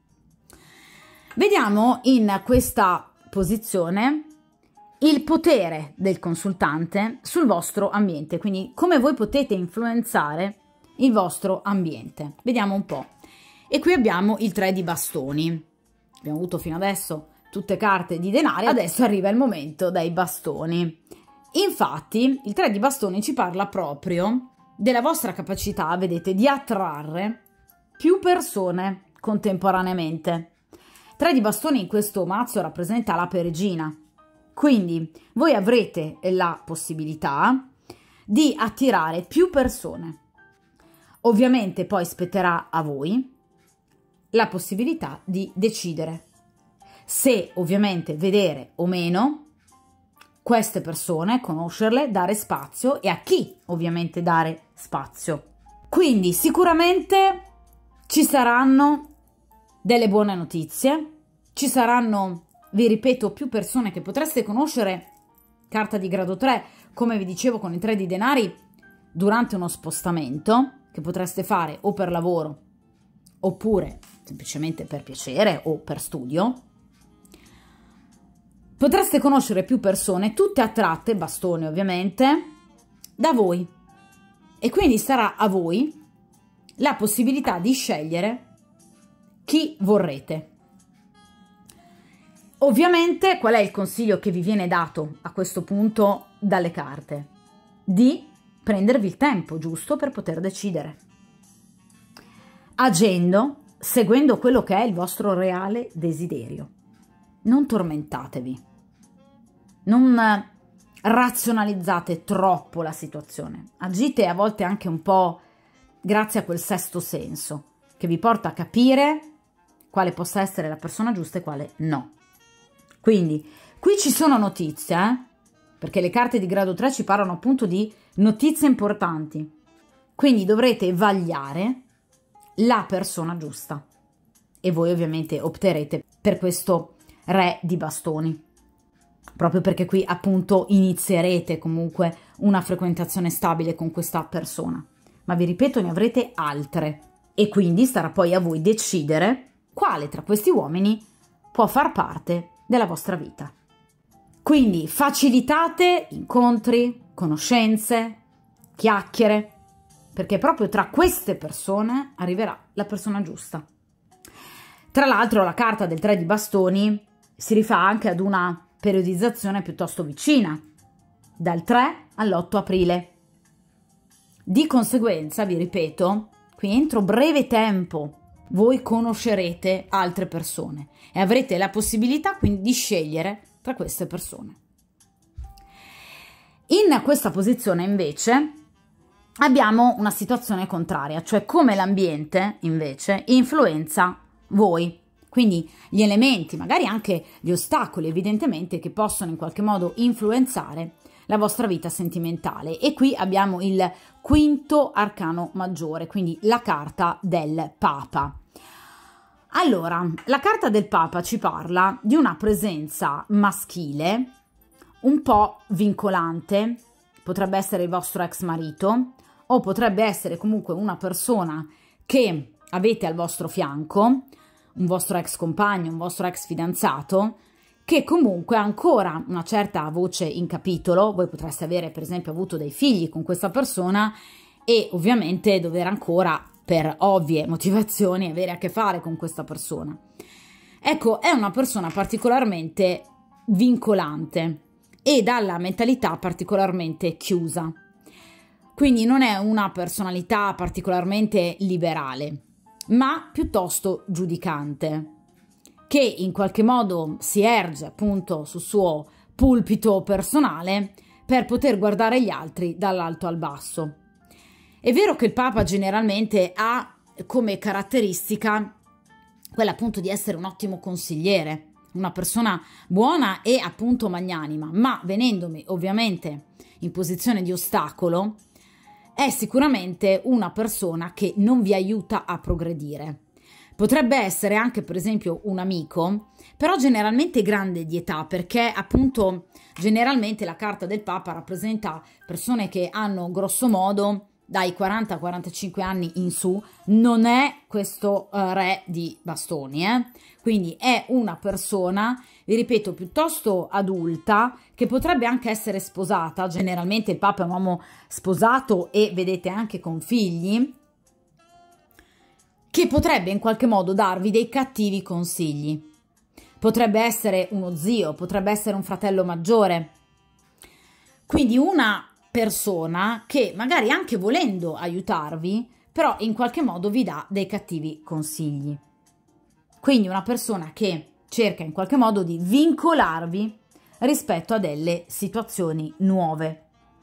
Vediamo in questa posizione il potere del consultante sul vostro ambiente, quindi come voi potete influenzare il vostro ambiente. Vediamo un po'. E qui abbiamo il tre di bastoni. Abbiamo avuto fino adesso tutte carte di denari, adesso arriva il momento dei bastoni. Infatti il tre di bastoni ci parla proprio della vostra capacità, vedete, di attrarre più persone contemporaneamente. tre di bastoni in questo mazzo rappresenta l'ape regina, quindi voi avrete la possibilità di attirare più persone. Ovviamente poi spetterà a voi la possibilità di decidere se ovviamente vedere o meno queste persone, conoscerle, dare spazio e a chi ovviamente dare spazio. Quindi sicuramente ci saranno delle buone notizie, ci saranno, vi ripeto, più persone che potreste conoscere, carta di grado tre, come vi dicevo con i tre di denari, durante uno spostamento che potreste fare o per lavoro oppure semplicemente per piacere o per studio. Potreste conoscere più persone, tutte attratte, bastoni ovviamente, da voi. E quindi sarà a voi la possibilità di scegliere chi vorrete. Ovviamente, qual è il consiglio che vi viene dato a questo punto dalle carte? Di prendervi il tempo giusto per poter decidere. Agendo, seguendo quello che è il vostro reale desiderio. Non tormentatevi, non razionalizzate troppo la situazione, agite a volte anche un po' grazie a quel sesto senso che vi porta a capire quale possa essere la persona giusta e quale no. Quindi qui ci sono notizie, eh? Perché le carte di grado tre ci parlano appunto di notizie importanti, quindi dovrete vagliare la persona giusta e voi ovviamente opterete per questo re di bastoni, proprio perché qui appunto inizierete comunque una frequentazione stabile con questa persona, ma vi ripeto ne avrete altre e quindi starà poi a voi decidere quale tra questi uomini può far parte della vostra vita. Quindi facilitate incontri, conoscenze, chiacchiere, perché proprio tra queste persone arriverà la persona giusta. Tra l'altro la carta del tre di bastoni si rifà anche ad una periodizzazione piuttosto vicina, dal tre all'otto aprile. Di conseguenza, vi ripeto, qui entro breve tempo voi conoscerete altre persone e avrete la possibilità quindi di scegliere tra queste persone. In questa posizione invece abbiamo una situazione contraria, cioè come l'ambiente invece influenza voi. Quindi gli elementi, magari anche gli ostacoli evidentemente che possono in qualche modo influenzare la vostra vita sentimentale. E qui abbiamo il quinto arcano maggiore, quindi la carta del Papa. Allora, la carta del Papa ci parla di una presenza maschile un po' vincolante, potrebbe essere il vostro ex marito o potrebbe essere comunque una persona che avete al vostro fianco, un vostro ex compagno, un vostro ex fidanzato, che comunque ha ancora una certa voce in capitolo. Voi potreste avere per esempio avuto dei figli con questa persona e ovviamente dover ancora, per ovvie motivazioni, avere a che fare con questa persona. Ecco, è una persona particolarmente vincolante e dalla mentalità particolarmente chiusa. Quindi non è una personalità particolarmente liberale, ma piuttosto giudicante, che in qualche modo si erge appunto sul suo pulpito personale per poter guardare gli altri dall'alto al basso. È vero che il Papa generalmente ha come caratteristica quella appunto di essere un ottimo consigliere, una persona buona e appunto magnanima, ma venendomi ovviamente in posizione di ostacolo, è sicuramente una persona che non vi aiuta a progredire. Potrebbe essere anche per esempio un amico, però generalmente grande di età, perché appunto generalmente la carta del Papa rappresenta persone che hanno grosso modo dai quaranta ai quarantacinque anni in su. Non è questo uh, re di bastoni, eh? Quindi è una persona, vi ripeto, piuttosto adulta, che potrebbe anche essere sposata. Generalmente il Papa è un uomo sposato e vedete anche con figli, che potrebbe in qualche modo darvi dei cattivi consigli. Potrebbe essere uno zio, potrebbe essere un fratello maggiore, quindi una persona che magari anche volendo aiutarvi, però in qualche modo vi dà dei cattivi consigli. Quindi una persona che cerca in qualche modo di vincolarvi rispetto a delle situazioni nuove.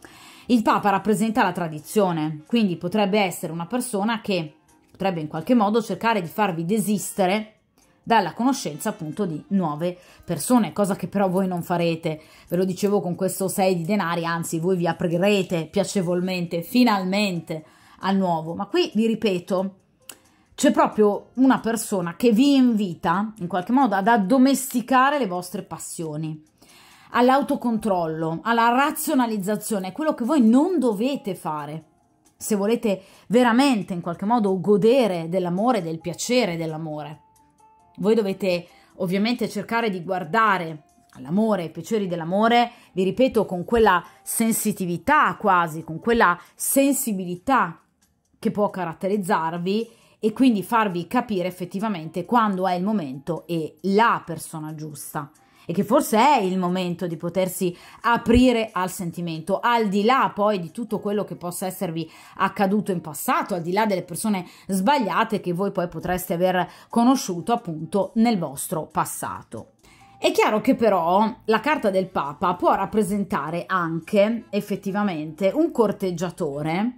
Il Papa rappresenta la tradizione, quindi potrebbe essere una persona che potrebbe in qualche modo cercare di farvi desistere dalla conoscenza appunto di nuove persone, cosa che però voi non farete. Ve lo dicevo con questo sei di denari, anzi voi vi aprirete piacevolmente, finalmente, al nuovo. Ma qui vi ripeto, c'è proprio una persona che vi invita in qualche modo ad addomesticare le vostre passioni, all'autocontrollo, alla razionalizzazione, quello che voi non dovete fare se volete veramente in qualche modo godere dell'amore, del piacere dell'amore. Voi dovete ovviamente cercare di guardare all'amore, ai piaceri dell'amore, vi ripeto, con quella sensitività quasi, con quella sensibilità che può caratterizzarvi e quindi farvi capire effettivamente quando è il momento e la persona giusta. E che forse è il momento di potersi aprire al sentimento, al di là poi di tutto quello che possa esservi accaduto in passato, al di là delle persone sbagliate che voi poi potreste aver conosciuto appunto nel vostro passato. È chiaro che però la carta del Papa può rappresentare anche effettivamente un corteggiatore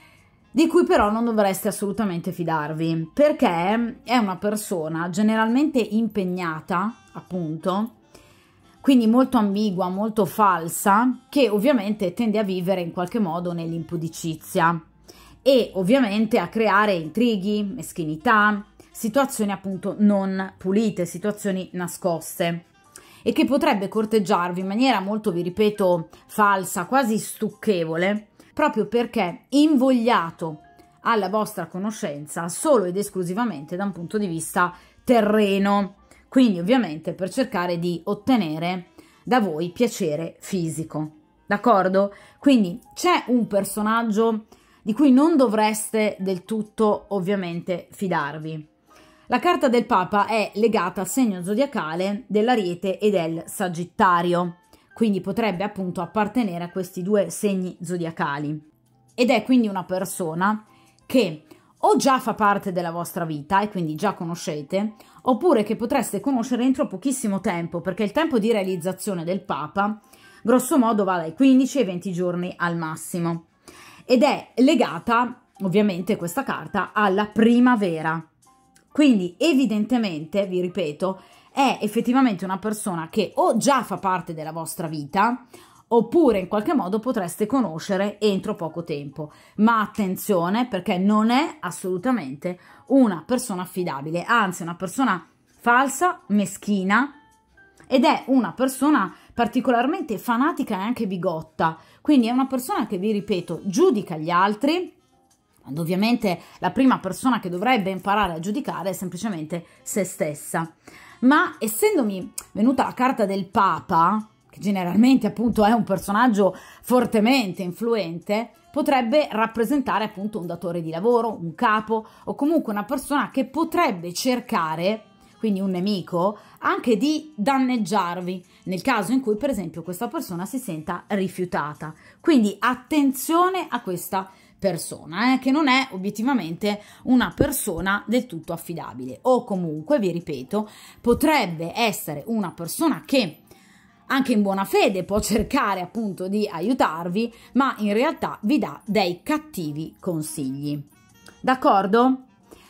di cui però non dovreste assolutamente fidarvi, perché è una persona generalmente impegnata appunto, quindi molto ambigua, molto falsa, che ovviamente tende a vivere in qualche modo nell'impudicizia e ovviamente a creare intrighi, meschinità, situazioni appunto non pulite, situazioni nascoste, e che potrebbe corteggiarvi in maniera molto, vi ripeto, falsa, quasi stucchevole, proprio perché invogliato alla vostra conoscenza solo ed esclusivamente da un punto di vista terreno. Quindi ovviamente per cercare di ottenere da voi piacere fisico, d'accordo? Quindi c'è un personaggio di cui non dovreste del tutto ovviamente fidarvi. La carta del Papa è legata al segno zodiacale dell'Ariete e del Sagittario, quindi potrebbe appunto appartenere a questi due segni zodiacali. Ed è quindi una persona che o già fa parte della vostra vita e quindi già conoscete, oppure che potreste conoscere entro pochissimo tempo, perché il tempo di realizzazione del Papa grosso modo va dai quindici ai venti giorni al massimo, ed è legata ovviamente questa carta alla primavera. Quindi evidentemente, vi ripeto, è effettivamente una persona che o già fa parte della vostra vita, oppure in qualche modo potreste conoscere entro poco tempo. Ma attenzione, perché non è assolutamente una persona affidabile, anzi è una persona falsa, meschina, ed è una persona particolarmente fanatica e anche bigotta. Quindi è una persona che, vi ripeto, giudica gli altri, quando ovviamente la prima persona che dovrebbe imparare a giudicare è semplicemente se stessa. Ma essendomi venuta la carta del Papa, che generalmente appunto è un personaggio fortemente influente, potrebbe rappresentare appunto un datore di lavoro, un capo o comunque una persona che potrebbe cercare, quindi un nemico, anche di danneggiarvi nel caso in cui per esempio questa persona si senta rifiutata. Quindi attenzione a questa persona, eh, che non è obiettivamente una persona del tutto affidabile, o comunque, vi ripeto, potrebbe essere una persona che anche in buona fede può cercare appunto di aiutarvi, ma in realtà vi dà dei cattivi consigli. D'accordo?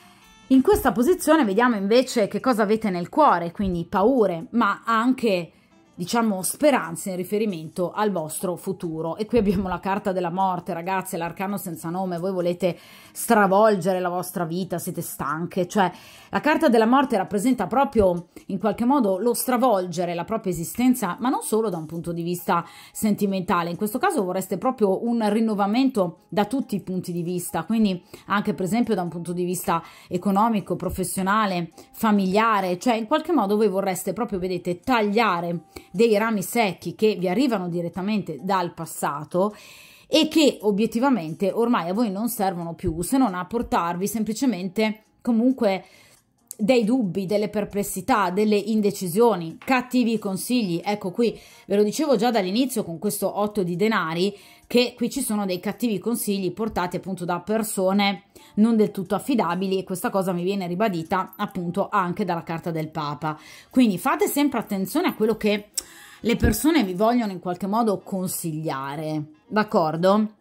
In questa posizione vediamo invece che cosa avete nel cuore, quindi paure, ma anche, diciamo, speranze in riferimento al vostro futuro. E qui abbiamo la carta della morte, ragazze, l'arcano senza nome. Voi volete stravolgere la vostra vita, siete stanche, cioè la carta della morte rappresenta proprio in qualche modo lo stravolgere la propria esistenza, ma non solo da un punto di vista sentimentale. In questo caso vorreste proprio un rinnovamento da tutti i punti di vista, quindi anche per esempio da un punto di vista economico, professionale, familiare, cioè in qualche modo voi vorreste proprio, vedete, tagliare dei rami secchi che vi arrivano direttamente dal passato e che obiettivamente ormai a voi non servono più, se non a portarvi semplicemente comunque dei dubbi, delle perplessità, delle indecisioni, cattivi consigli. Ecco, qui ve lo dicevo già dall'inizio con questo otto di denari, che qui ci sono dei cattivi consigli portati appunto da persone non del tutto affidabili, e questa cosa mi viene ribadita appunto anche dalla carta del Papa. Quindi fate sempre attenzione a quello che le persone vi vogliono in qualche modo consigliare, d'accordo?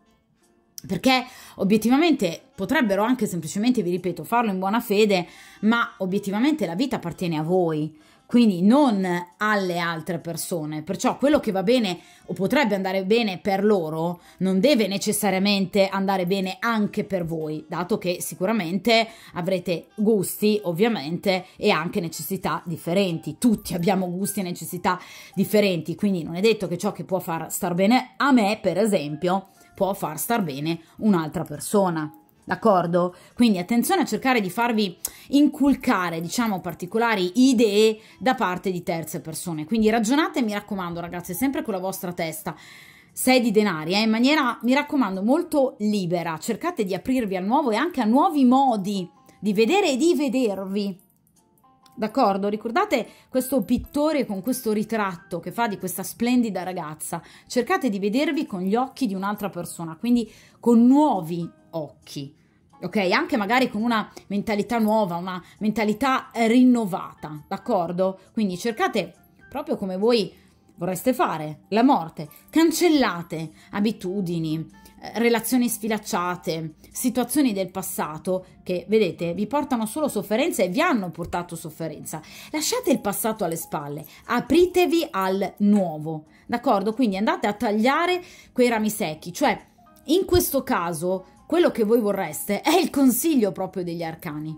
Perché obiettivamente potrebbero anche semplicemente, vi ripeto, farlo in buona fede, ma obiettivamente la vita appartiene a voi, quindi non alle altre persone. Perciò quello che va bene o potrebbe andare bene per loro non deve necessariamente andare bene anche per voi, dato che sicuramente avrete gusti ovviamente e anche necessità differenti. Tutti abbiamo gusti e necessità differenti, quindi non è detto che ciò che può far star bene a me, per esempio, può far star bene un'altra persona, d'accordo? Quindi attenzione a cercare di farvi inculcare, diciamo, particolari idee da parte di terze persone. Quindi ragionate, mi raccomando, ragazze, sempre con la vostra testa. Sei di denari, eh, in maniera, mi raccomando, molto libera. Cercate di aprirvi al nuovo e anche a nuovi modi di vedere e di vedervi. D'accordo? Ricordate questo pittore con questo ritratto che fa di questa splendida ragazza. Cercate di vedervi con gli occhi di un'altra persona, quindi con nuovi occhi, ok? Anche magari con una mentalità nuova, una mentalità rinnovata, d'accordo? Quindi cercate, proprio come voi vorreste fare, la morte. Cancellate abitudini, relazioni sfilacciate, situazioni del passato che, vedete, vi portano solo sofferenza e vi hanno portato sofferenza. Lasciate il passato alle spalle, apritevi al nuovo, d'accordo? Quindi andate a tagliare quei rami secchi, cioè in questo caso quello che voi vorreste è il consiglio proprio degli arcani.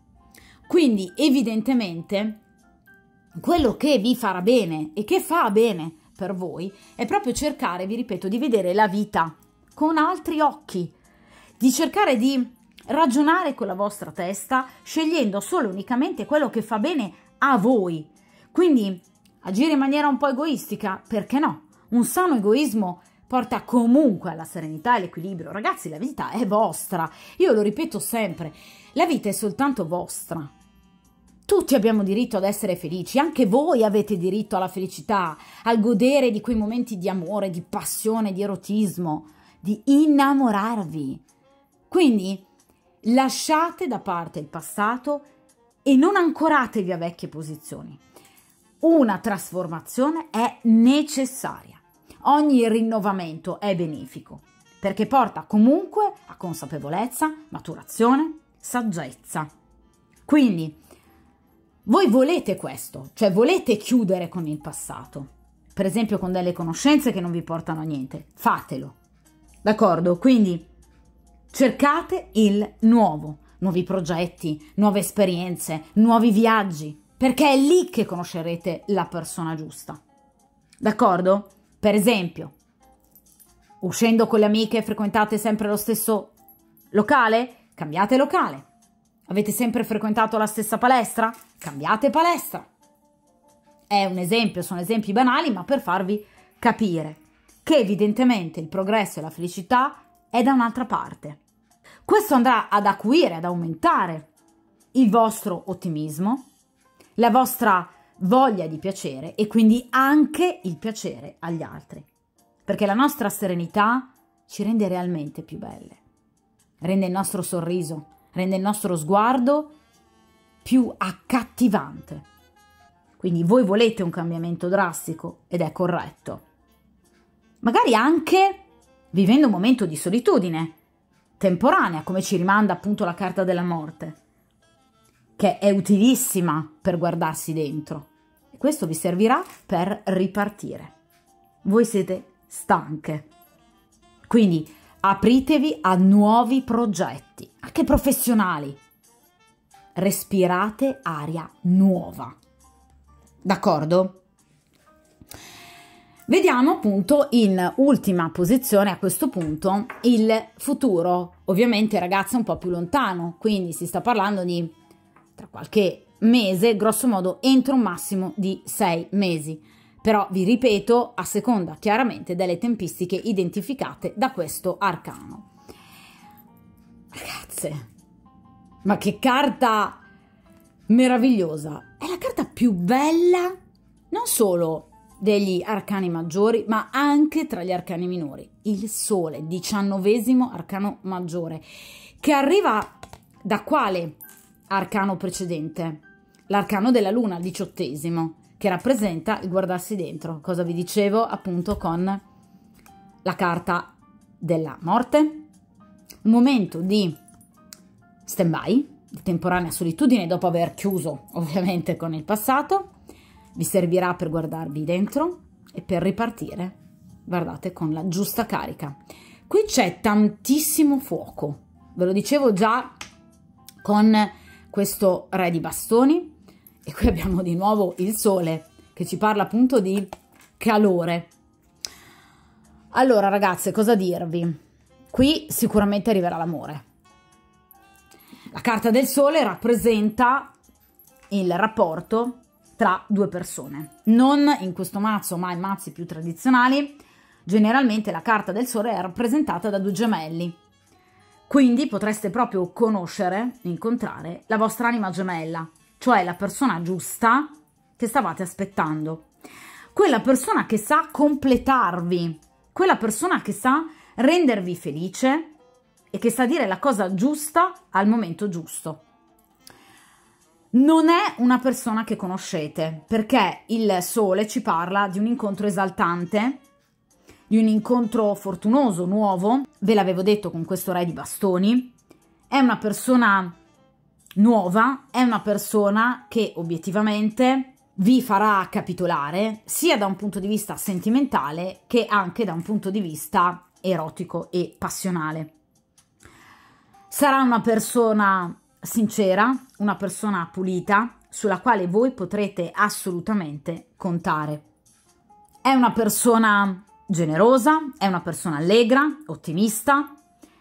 Quindi evidentemente quello che vi farà bene e che fa bene per voi è proprio cercare, vi ripeto, di vedere la vita con altri occhi, di cercare di ragionare con la vostra testa, scegliendo solo e unicamente quello che fa bene a voi. Quindi agire in maniera un po' egoistica, perché no? Un sano egoismo porta comunque alla serenità e all'equilibrio. Ragazzi, la vita è vostra, io lo ripeto sempre, la vita è soltanto vostra. Tutti abbiamo diritto ad essere felici, anche voi avete diritto alla felicità, al godere di quei momenti di amore, di passione, di erotismo, di innamorarvi. Quindi lasciate da parte il passato e non ancoratevi a vecchie posizioni. Una trasformazione è necessaria. Ogni rinnovamento è benefico, perché porta comunque a consapevolezza, maturazione, saggezza. Quindi voi volete questo, cioè volete chiudere con il passato, per esempio con delle conoscenze che non vi portano a niente, fatelo. D'accordo? Quindi cercate il nuovo, nuovi progetti, nuove esperienze, nuovi viaggi, perché è lì che conoscerete la persona giusta. D'accordo? Per esempio, uscendo con le amiche frequentate sempre lo stesso locale? Cambiate locale. Avete sempre frequentato la stessa palestra? Cambiate palestra. È un esempio, sono esempi banali, ma per farvi capire che evidentemente il progresso e la felicità è da un'altra parte. Questo andrà ad acuire, ad aumentare il vostro ottimismo, la vostra voglia di piacere e quindi anche il piacere agli altri, perché la nostra serenità ci rende realmente più belle, rende il nostro sorriso, rende il nostro sguardo più accattivante. Quindi voi volete un cambiamento drastico ed è corretto. Magari anche vivendo un momento di solitudine temporanea, come ci rimanda appunto la carta della morte. che è utilissima per guardarsi dentro. E questo vi servirà per ripartire. Voi siete stanche. Quindi apritevi a nuovi progetti, anche professionali. Respirate aria nuova. D'accordo? Vediamo appunto in ultima posizione a questo punto il futuro, ovviamente ragazze un po' più lontano, quindi si sta parlando di tra qualche mese, grosso modo entro un massimo di sei mesi, però vi ripeto a seconda chiaramente delle tempistiche identificate da questo arcano. Ragazze, ma che carta meravigliosa, è la carta più bella non solo degli arcani maggiori, ma anche tra gli arcani minori. Il Sole, diciannovesimo arcano maggiore, che arriva da quale arcano precedente? L'arcano della Luna, il diciottesimo, che rappresenta il guardarsi dentro. Cosa vi dicevo appunto con la carta della morte? Un momento di stand-by, di temporanea solitudine dopo aver chiuso ovviamente con il passato. Vi servirà per guardarvi dentro e per ripartire, guardate, con la giusta carica. Qui c'è tantissimo fuoco, ve lo dicevo già con questo re di bastoni, e qui abbiamo di nuovo il Sole che ci parla appunto di calore. Allora ragazze, cosa dirvi? Qui sicuramente arriverà l'amore. La carta del Sole rappresenta il rapporto tra due persone. Non in questo mazzo, ma in mazzi più tradizionali, generalmente la carta del Sole è rappresentata da due gemelli. Quindi potreste proprio conoscere, incontrare la vostra anima gemella, cioè la persona giusta che stavate aspettando. Quella persona che sa completarvi, quella persona che sa rendervi felice e che sa dire la cosa giusta al momento giusto. Non è una persona che conoscete, perché il Sole ci parla di un incontro esaltante, di un incontro fortunoso, nuovo. Ve l'avevo detto con questo re di bastoni. È una persona nuova, è una persona che obiettivamente vi farà capitolare sia da un punto di vista sentimentale che anche da un punto di vista erotico e passionale. Sarà una persona sincera, una persona pulita, sulla quale voi potrete assolutamente contare. È una persona generosa, è una persona allegra, ottimista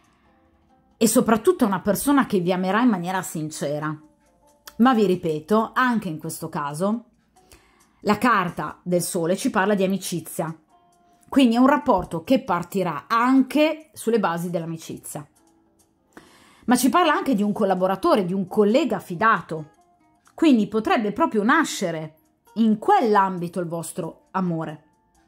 e soprattutto una persona che vi amerà in maniera sincera. Ma vi ripeto, anche in questo caso, la carta del Sole ci parla di amicizia, quindi è un rapporto che partirà anche sulle basi dell'amicizia. Ma ci parla anche di un collaboratore, di un collega fidato, quindi potrebbe proprio nascere in quell'ambito il vostro amore.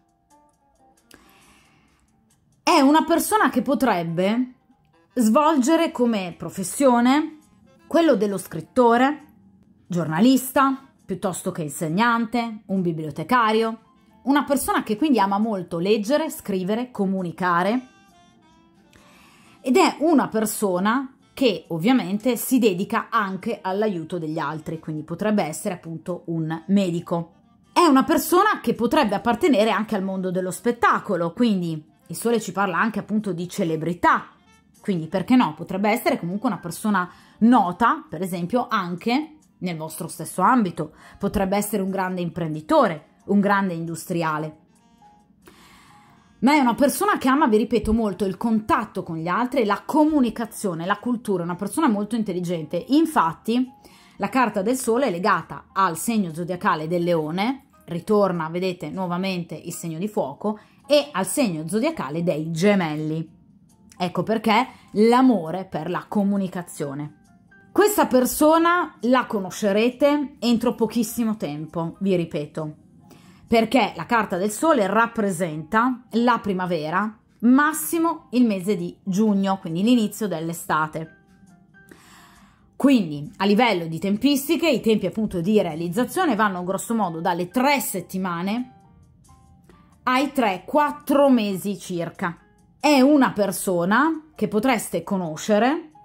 È una persona che potrebbe svolgere come professione quello dello scrittore, giornalista, piuttosto che insegnante, un bibliotecario, una persona che quindi ama molto leggere, scrivere, comunicare, ed è una persona che ovviamente si dedica anche all'aiuto degli altri, quindi potrebbe essere appunto un medico. È una persona che potrebbe appartenere anche al mondo dello spettacolo, quindi il Sole ci parla anche appunto di celebrità, quindi perché no, potrebbe essere comunque una persona nota, per esempio anche nel vostro stesso ambito, potrebbe essere un grande imprenditore, un grande industriale. Ma è una persona che ama, vi ripeto, molto il contatto con gli altri, la comunicazione, la cultura, è una persona molto intelligente. Infatti la carta del Sole è legata al segno zodiacale del Leone, ritorna, vedete, nuovamente il segno di fuoco, e al segno zodiacale dei Gemelli. Ecco perché l'amore per la comunicazione. Questa persona la conoscerete entro pochissimo tempo, vi ripeto, perché la carta del Sole rappresenta la primavera, massimo il mese di giugno, quindi l'inizio dell'estate. Quindi a livello di tempistiche, i tempi appunto di realizzazione vanno grosso modo dalle tre settimane ai tre quattro mesi circa. È una persona che potreste conoscere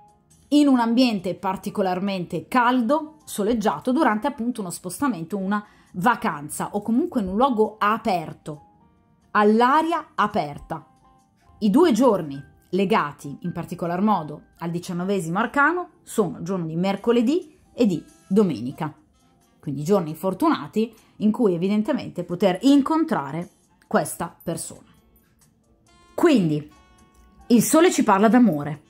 in un ambiente particolarmente caldo, soleggiato, durante appunto uno spostamento, una vacanza o comunque in un luogo aperto, all'aria aperta. I due giorni legati in particolar modo al diciannovesimo arcano sono il giorno di mercoledì e di domenica, quindi giorni fortunati in cui evidentemente poter incontrare questa persona. Quindi il sole ci parla d'amore,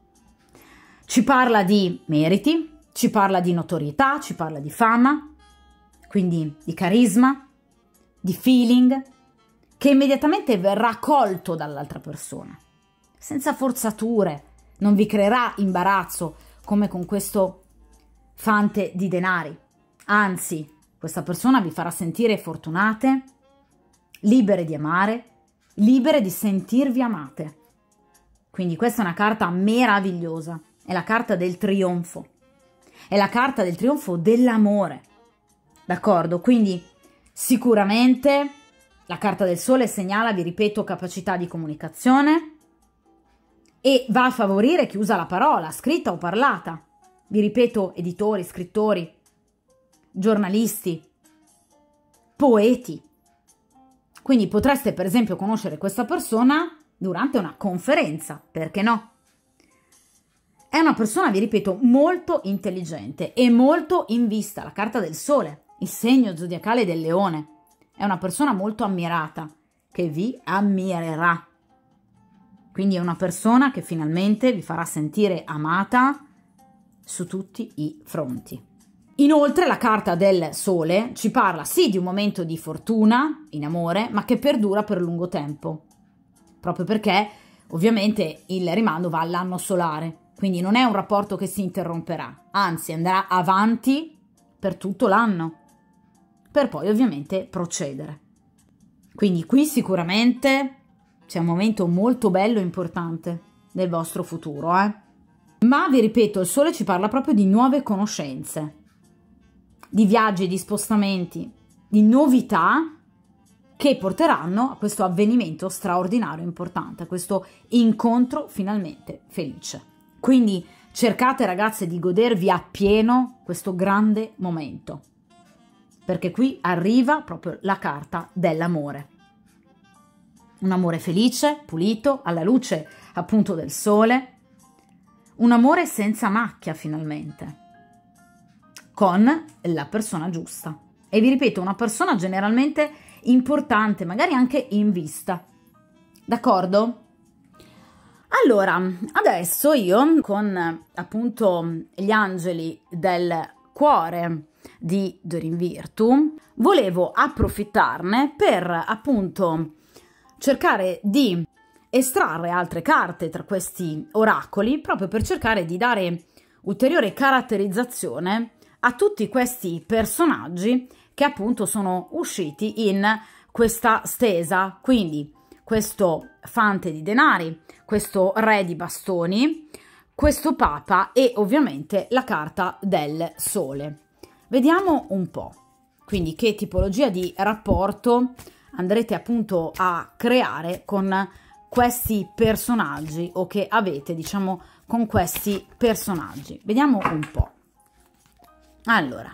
ci parla di meriti, ci parla di notorietà, ci parla di fama, quindi di carisma, di feeling, che immediatamente verrà colto dall'altra persona, senza forzature, non vi creerà imbarazzo come con questo fante di denari. Anzi, questa persona vi farà sentire fortunate, libere di amare, libere di sentirvi amate. Quindi questa è una carta meravigliosa, è la carta del trionfo, è la carta del trionfo dell'amore, d'accordo? Quindi sicuramente la carta del sole segnala, vi ripeto, capacità di comunicazione e va a favorire chi usa la parola, scritta o parlata. Vi ripeto, editori, scrittori, giornalisti, poeti. Quindi potreste per esempio conoscere questa persona durante una conferenza, perché no? È una persona, vi ripeto, molto intelligente e molto in vista, la carta del sole, il segno zodiacale del leone. È una persona molto ammirata, che vi ammirerà. Quindi è una persona che finalmente vi farà sentire amata su tutti i fronti. Inoltre la carta del sole ci parla sì di un momento di fortuna in amore, ma che perdura per lungo tempo, proprio perché ovviamente il rimando va all'anno solare, quindi non è un rapporto che si interromperà, anzi andrà avanti per tutto l'anno, per poi ovviamente procedere. Quindi qui sicuramente c'è un momento molto bello e importante del vostro futuro, eh? Ma vi ripeto, il sole ci parla proprio di nuove conoscenze, di viaggi, di spostamenti, di novità che porteranno a questo avvenimento straordinario, importante, a questo incontro finalmente felice. Quindi cercate, ragazze, di godervi appieno questo grande momento, perché qui arriva proprio la carta dell'amore. Un amore felice, pulito, alla luce appunto del sole, un amore senza macchia finalmente, con la persona giusta. E vi ripeto, una persona generalmente importante, magari anche in vista. D'accordo? Allora, adesso io con appunto gli angeli del cuore di Doreen Virtue volevo approfittarne per appunto cercare di estrarre altre carte tra questi oracoli, proprio per cercare di dare ulteriore caratterizzazione a tutti questi personaggi che appunto sono usciti in questa stesa. Quindi questo fante di denari, questo re di bastoni, questo papa e ovviamente la carta del sole. Vediamo un po', quindi che tipologia di rapporto andrete appunto a creare con questi personaggi o che avete, diciamo, con questi personaggi. Vediamo un po'. Allora,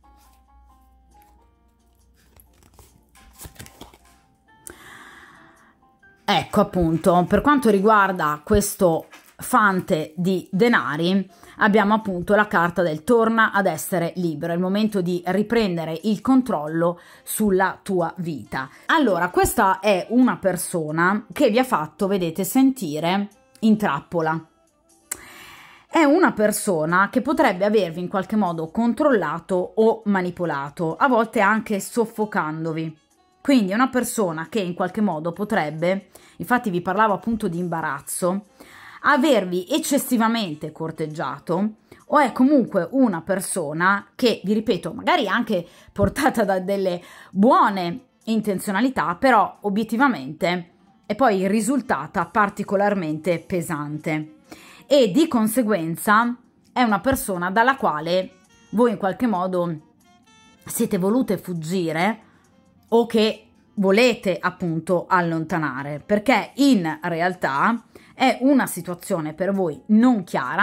ecco appunto, per quanto riguarda questo fante di denari, abbiamo appunto la carta del torna ad essere libero, è il momento di riprendere il controllo sulla tua vita. Allora, questa è una persona che vi ha fatto, vedete, sentire in trappola. È una persona che potrebbe avervi in qualche modo controllato o manipolato, a volte anche soffocandovi. Quindi è una persona che in qualche modo potrebbe, infatti vi parlavo appunto di imbarazzo, avervi eccessivamente corteggiato, o è comunque una persona che, vi ripeto, magari anche portata da delle buone intenzionalità, però obiettivamente è poi risultata particolarmente pesante e di conseguenza è una persona dalla quale voi in qualche modo siete volute fuggire o che volete appunto allontanare, perché in realtà è una situazione per voi non chiara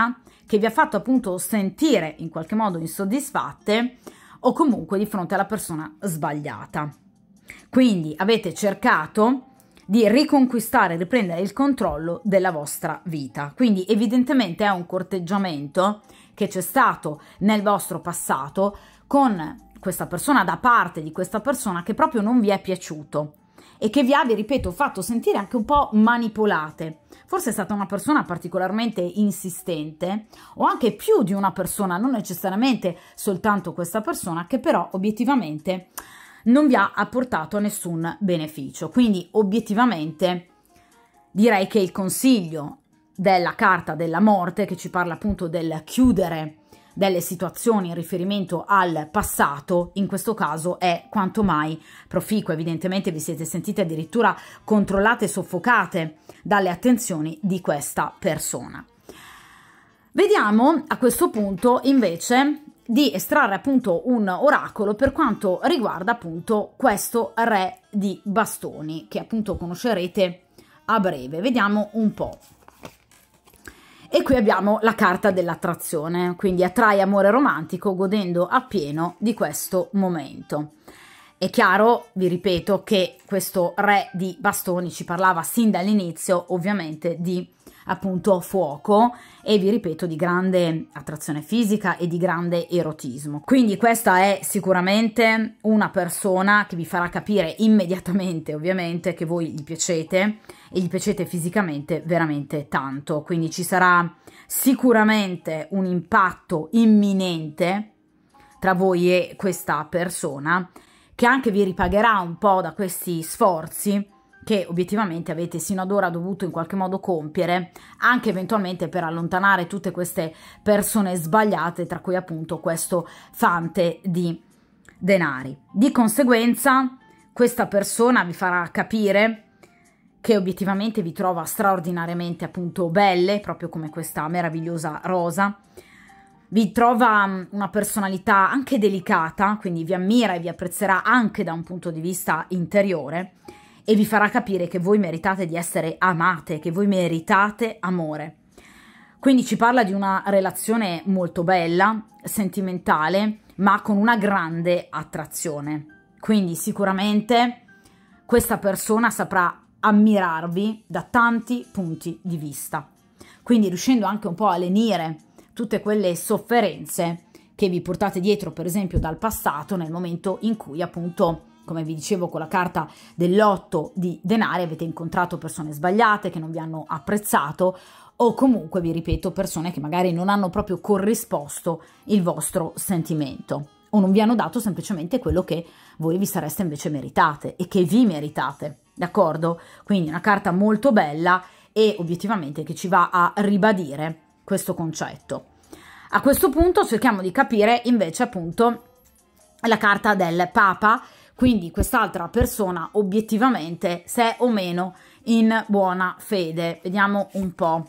che vi ha fatto appunto sentire in qualche modo insoddisfatte o comunque di fronte alla persona sbagliata. Quindi avete cercato di riconquistare, riprendere il controllo della vostra vita. Quindi evidentemente è un corteggiamento che c'è stato nel vostro passato con questa persona, da parte di questa persona, che proprio non vi è piaciuto e che vi ha, vi ripeto, fatto sentire anche un po' manipolate. Forse è stata una persona particolarmente insistente, o anche più di una persona, non necessariamente soltanto questa persona, che però obiettivamente non vi ha apportato nessun beneficio. Quindi obiettivamente direi che il consiglio della carta della morte, che ci parla appunto del chiudere delle situazioni in riferimento al passato, in questo caso è quanto mai proficuo. Evidentemente vi siete sentite addirittura controllate e soffocate dalle attenzioni di questa persona. Vediamo a questo punto invece di estrarre appunto un oracolo per quanto riguarda appunto questo re di bastoni, che appunto conoscerete a breve. Vediamo un po'. E qui abbiamo la carta dell'attrazione, quindi attrai amore romantico godendo appieno di questo momento. È chiaro, vi ripeto, che questo re di bastoni ci parlava sin dall'inizio ovviamente di appunto fuoco e vi ripeto di grande attrazione fisica e di grande erotismo. Quindi questa è sicuramente una persona che vi farà capire immediatamente ovviamente che voi gli piacete e gli piacete fisicamente veramente tanto. Quindi ci sarà sicuramente un impatto imminente tra voi e questa persona, che anche vi ripagherà un po' da questi sforzi che obiettivamente avete sino ad ora dovuto in qualche modo compiere, anche eventualmente per allontanare tutte queste persone sbagliate, tra cui appunto questo fante di denari. Di conseguenza questa persona vi farà capire che obiettivamente vi trova straordinariamente appunto belle, proprio come questa meravigliosa rosa. Vi trova una personalità anche delicata, quindi vi ammira e vi apprezzerà anche da un punto di vista interiore, e vi farà capire che voi meritate di essere amate, che voi meritate amore. Quindi ci parla di una relazione molto bella, sentimentale, ma con una grande attrazione. Quindi sicuramente questa persona saprà ammirarvi da tanti punti di vista, quindi riuscendo anche un po' a lenire tutte quelle sofferenze che vi portate dietro, per esempio dal passato, nel momento in cui appunto, come vi dicevo con la carta dell'otto di denari, avete incontrato persone sbagliate che non vi hanno apprezzato, o comunque, vi ripeto, persone che magari non hanno proprio corrisposto il vostro sentimento o non vi hanno dato semplicemente quello che voi vi sareste invece meritate e che vi meritate, d'accordo? Quindi una carta molto bella e obiettivamente che ci va a ribadire questo concetto. A questo punto cerchiamo di capire invece appunto la carta del Papa, quindi quest'altra persona obiettivamente se è o meno in buona fede. Vediamo un po'.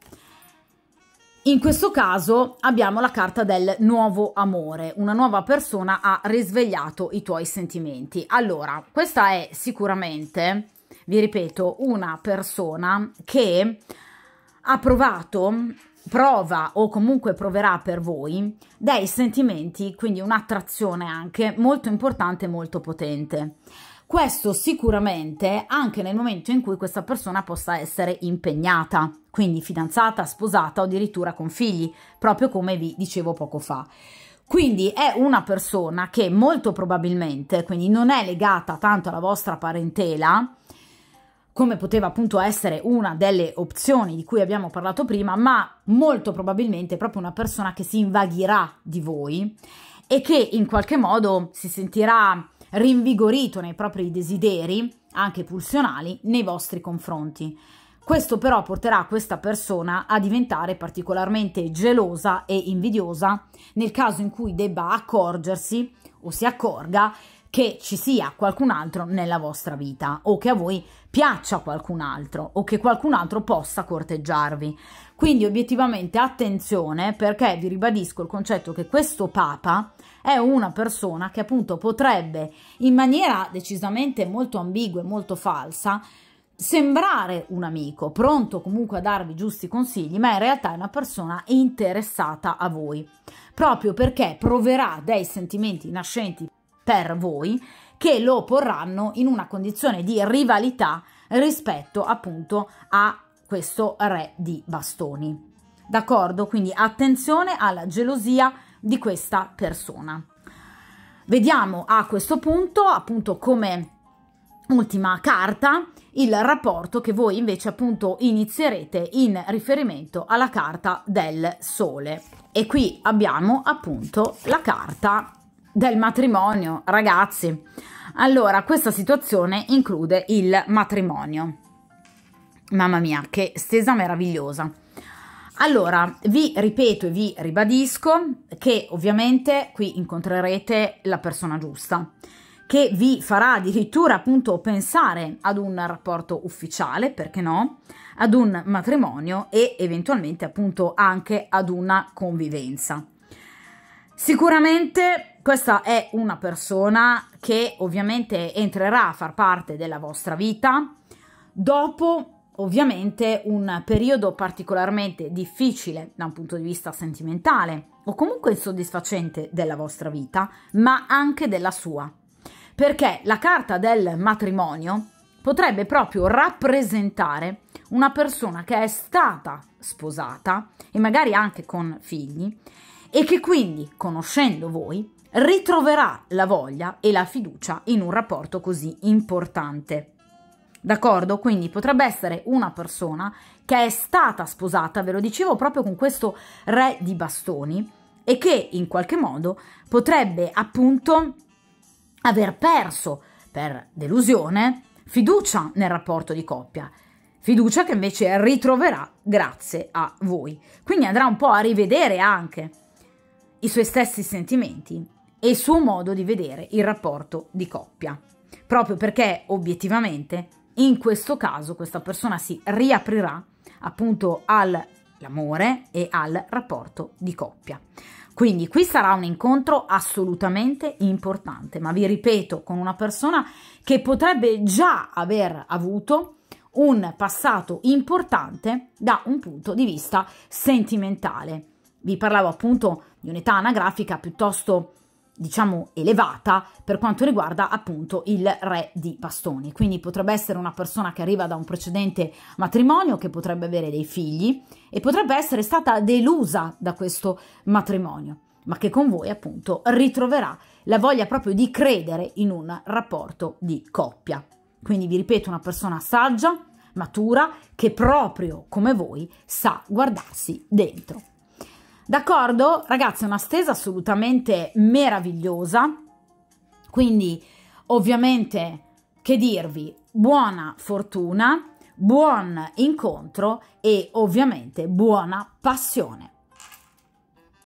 In questo caso abbiamo la carta del nuovo amore, una nuova persona ha risvegliato i tuoi sentimenti. Allora, questa è sicuramente, vi ripeto, una persona che ha provato, prova o comunque proverà per voi dei sentimenti, quindi un'attrazione anche molto importante e molto potente. Questo sicuramente anche nel momento in cui questa persona possa essere impegnata, quindi fidanzata, sposata o addirittura con figli, proprio come vi dicevo poco fa. Quindi è una persona che molto probabilmente, quindi non è legata tanto alla vostra parentela, come poteva appunto essere una delle opzioni di cui abbiamo parlato prima, ma molto probabilmente è proprio una persona che si invaghirà di voi e che in qualche modo si sentirà rinvigorito nei propri desideri, anche pulsionali, nei vostri confronti. Questo però porterà questa persona a diventare particolarmente gelosa e invidiosa nel caso in cui debba accorgersi o si accorga che ci sia qualcun altro nella vostra vita, o che a voi piaccia qualcun altro, o che qualcun altro possa corteggiarvi. Quindi obiettivamente attenzione, perché vi ribadisco il concetto che questo Papa è una persona che appunto potrebbe, in maniera decisamente molto ambigua e molto falsa, sembrare un amico, pronto comunque a darvi giusti consigli, ma in realtà è una persona interessata a voi, proprio perché proverà dei sentimenti nascenti per voi che lo porranno in una condizione di rivalità rispetto appunto a questo re di bastoni. D'accordo? Quindi attenzione alla gelosia di questa persona. Vediamo a questo punto appunto come ultima carta il rapporto che voi invece appunto inizierete in riferimento alla carta del sole, e qui abbiamo appunto la carta del matrimonio. Ragazzi, allora questa situazione include il matrimonio. Mamma mia, che stesa meravigliosa. Allora, vi ripeto e vi ribadisco che ovviamente qui incontrerete la persona giusta, che vi farà addirittura appunto pensare ad un rapporto ufficiale, perché no, ad un matrimonio e eventualmente appunto anche ad una convivenza. Sicuramente questa è una persona che ovviamente entrerà a far parte della vostra vita dopo ovviamente un periodo particolarmente difficile da un punto di vista sentimentale o comunque insoddisfacente della vostra vita, ma anche della sua. Perché la carta del matrimonio potrebbe proprio rappresentare una persona che è stata sposata e magari anche con figli e che quindi, conoscendo voi, ritroverà la voglia e la fiducia in un rapporto così importante. D'accordo? Quindi potrebbe essere una persona che è stata sposata, ve lo dicevo, proprio con questo re di bastoni, e che in qualche modo potrebbe appunto aver perso per delusione fiducia nel rapporto di coppia, fiducia che invece ritroverà grazie a voi. Quindi andrà un po' a rivedere anche i suoi stessi sentimenti e il suo modo di vedere il rapporto di coppia, proprio perché obiettivamente in questo caso questa persona si riaprirà appunto all'amore e al rapporto di coppia. Quindi qui sarà un incontro assolutamente importante, ma vi ripeto, con una persona che potrebbe già aver avuto un passato importante da un punto di vista sentimentale. Vi parlavo appunto di un'età anagrafica piuttosto, diciamo, elevata per quanto riguarda appunto il re di bastoni. Quindi potrebbe essere una persona che arriva da un precedente matrimonio, che potrebbe avere dei figli e potrebbe essere stata delusa da questo matrimonio, ma che con voi appunto ritroverà la voglia proprio di credere in un rapporto di coppia. Quindi vi ripeto, una persona saggia, matura, che proprio come voi sa guardarsi dentro. D'accordo? Ragazzi, è una stesa assolutamente meravigliosa, quindi ovviamente che dirvi, buona fortuna, buon incontro e ovviamente buona passione.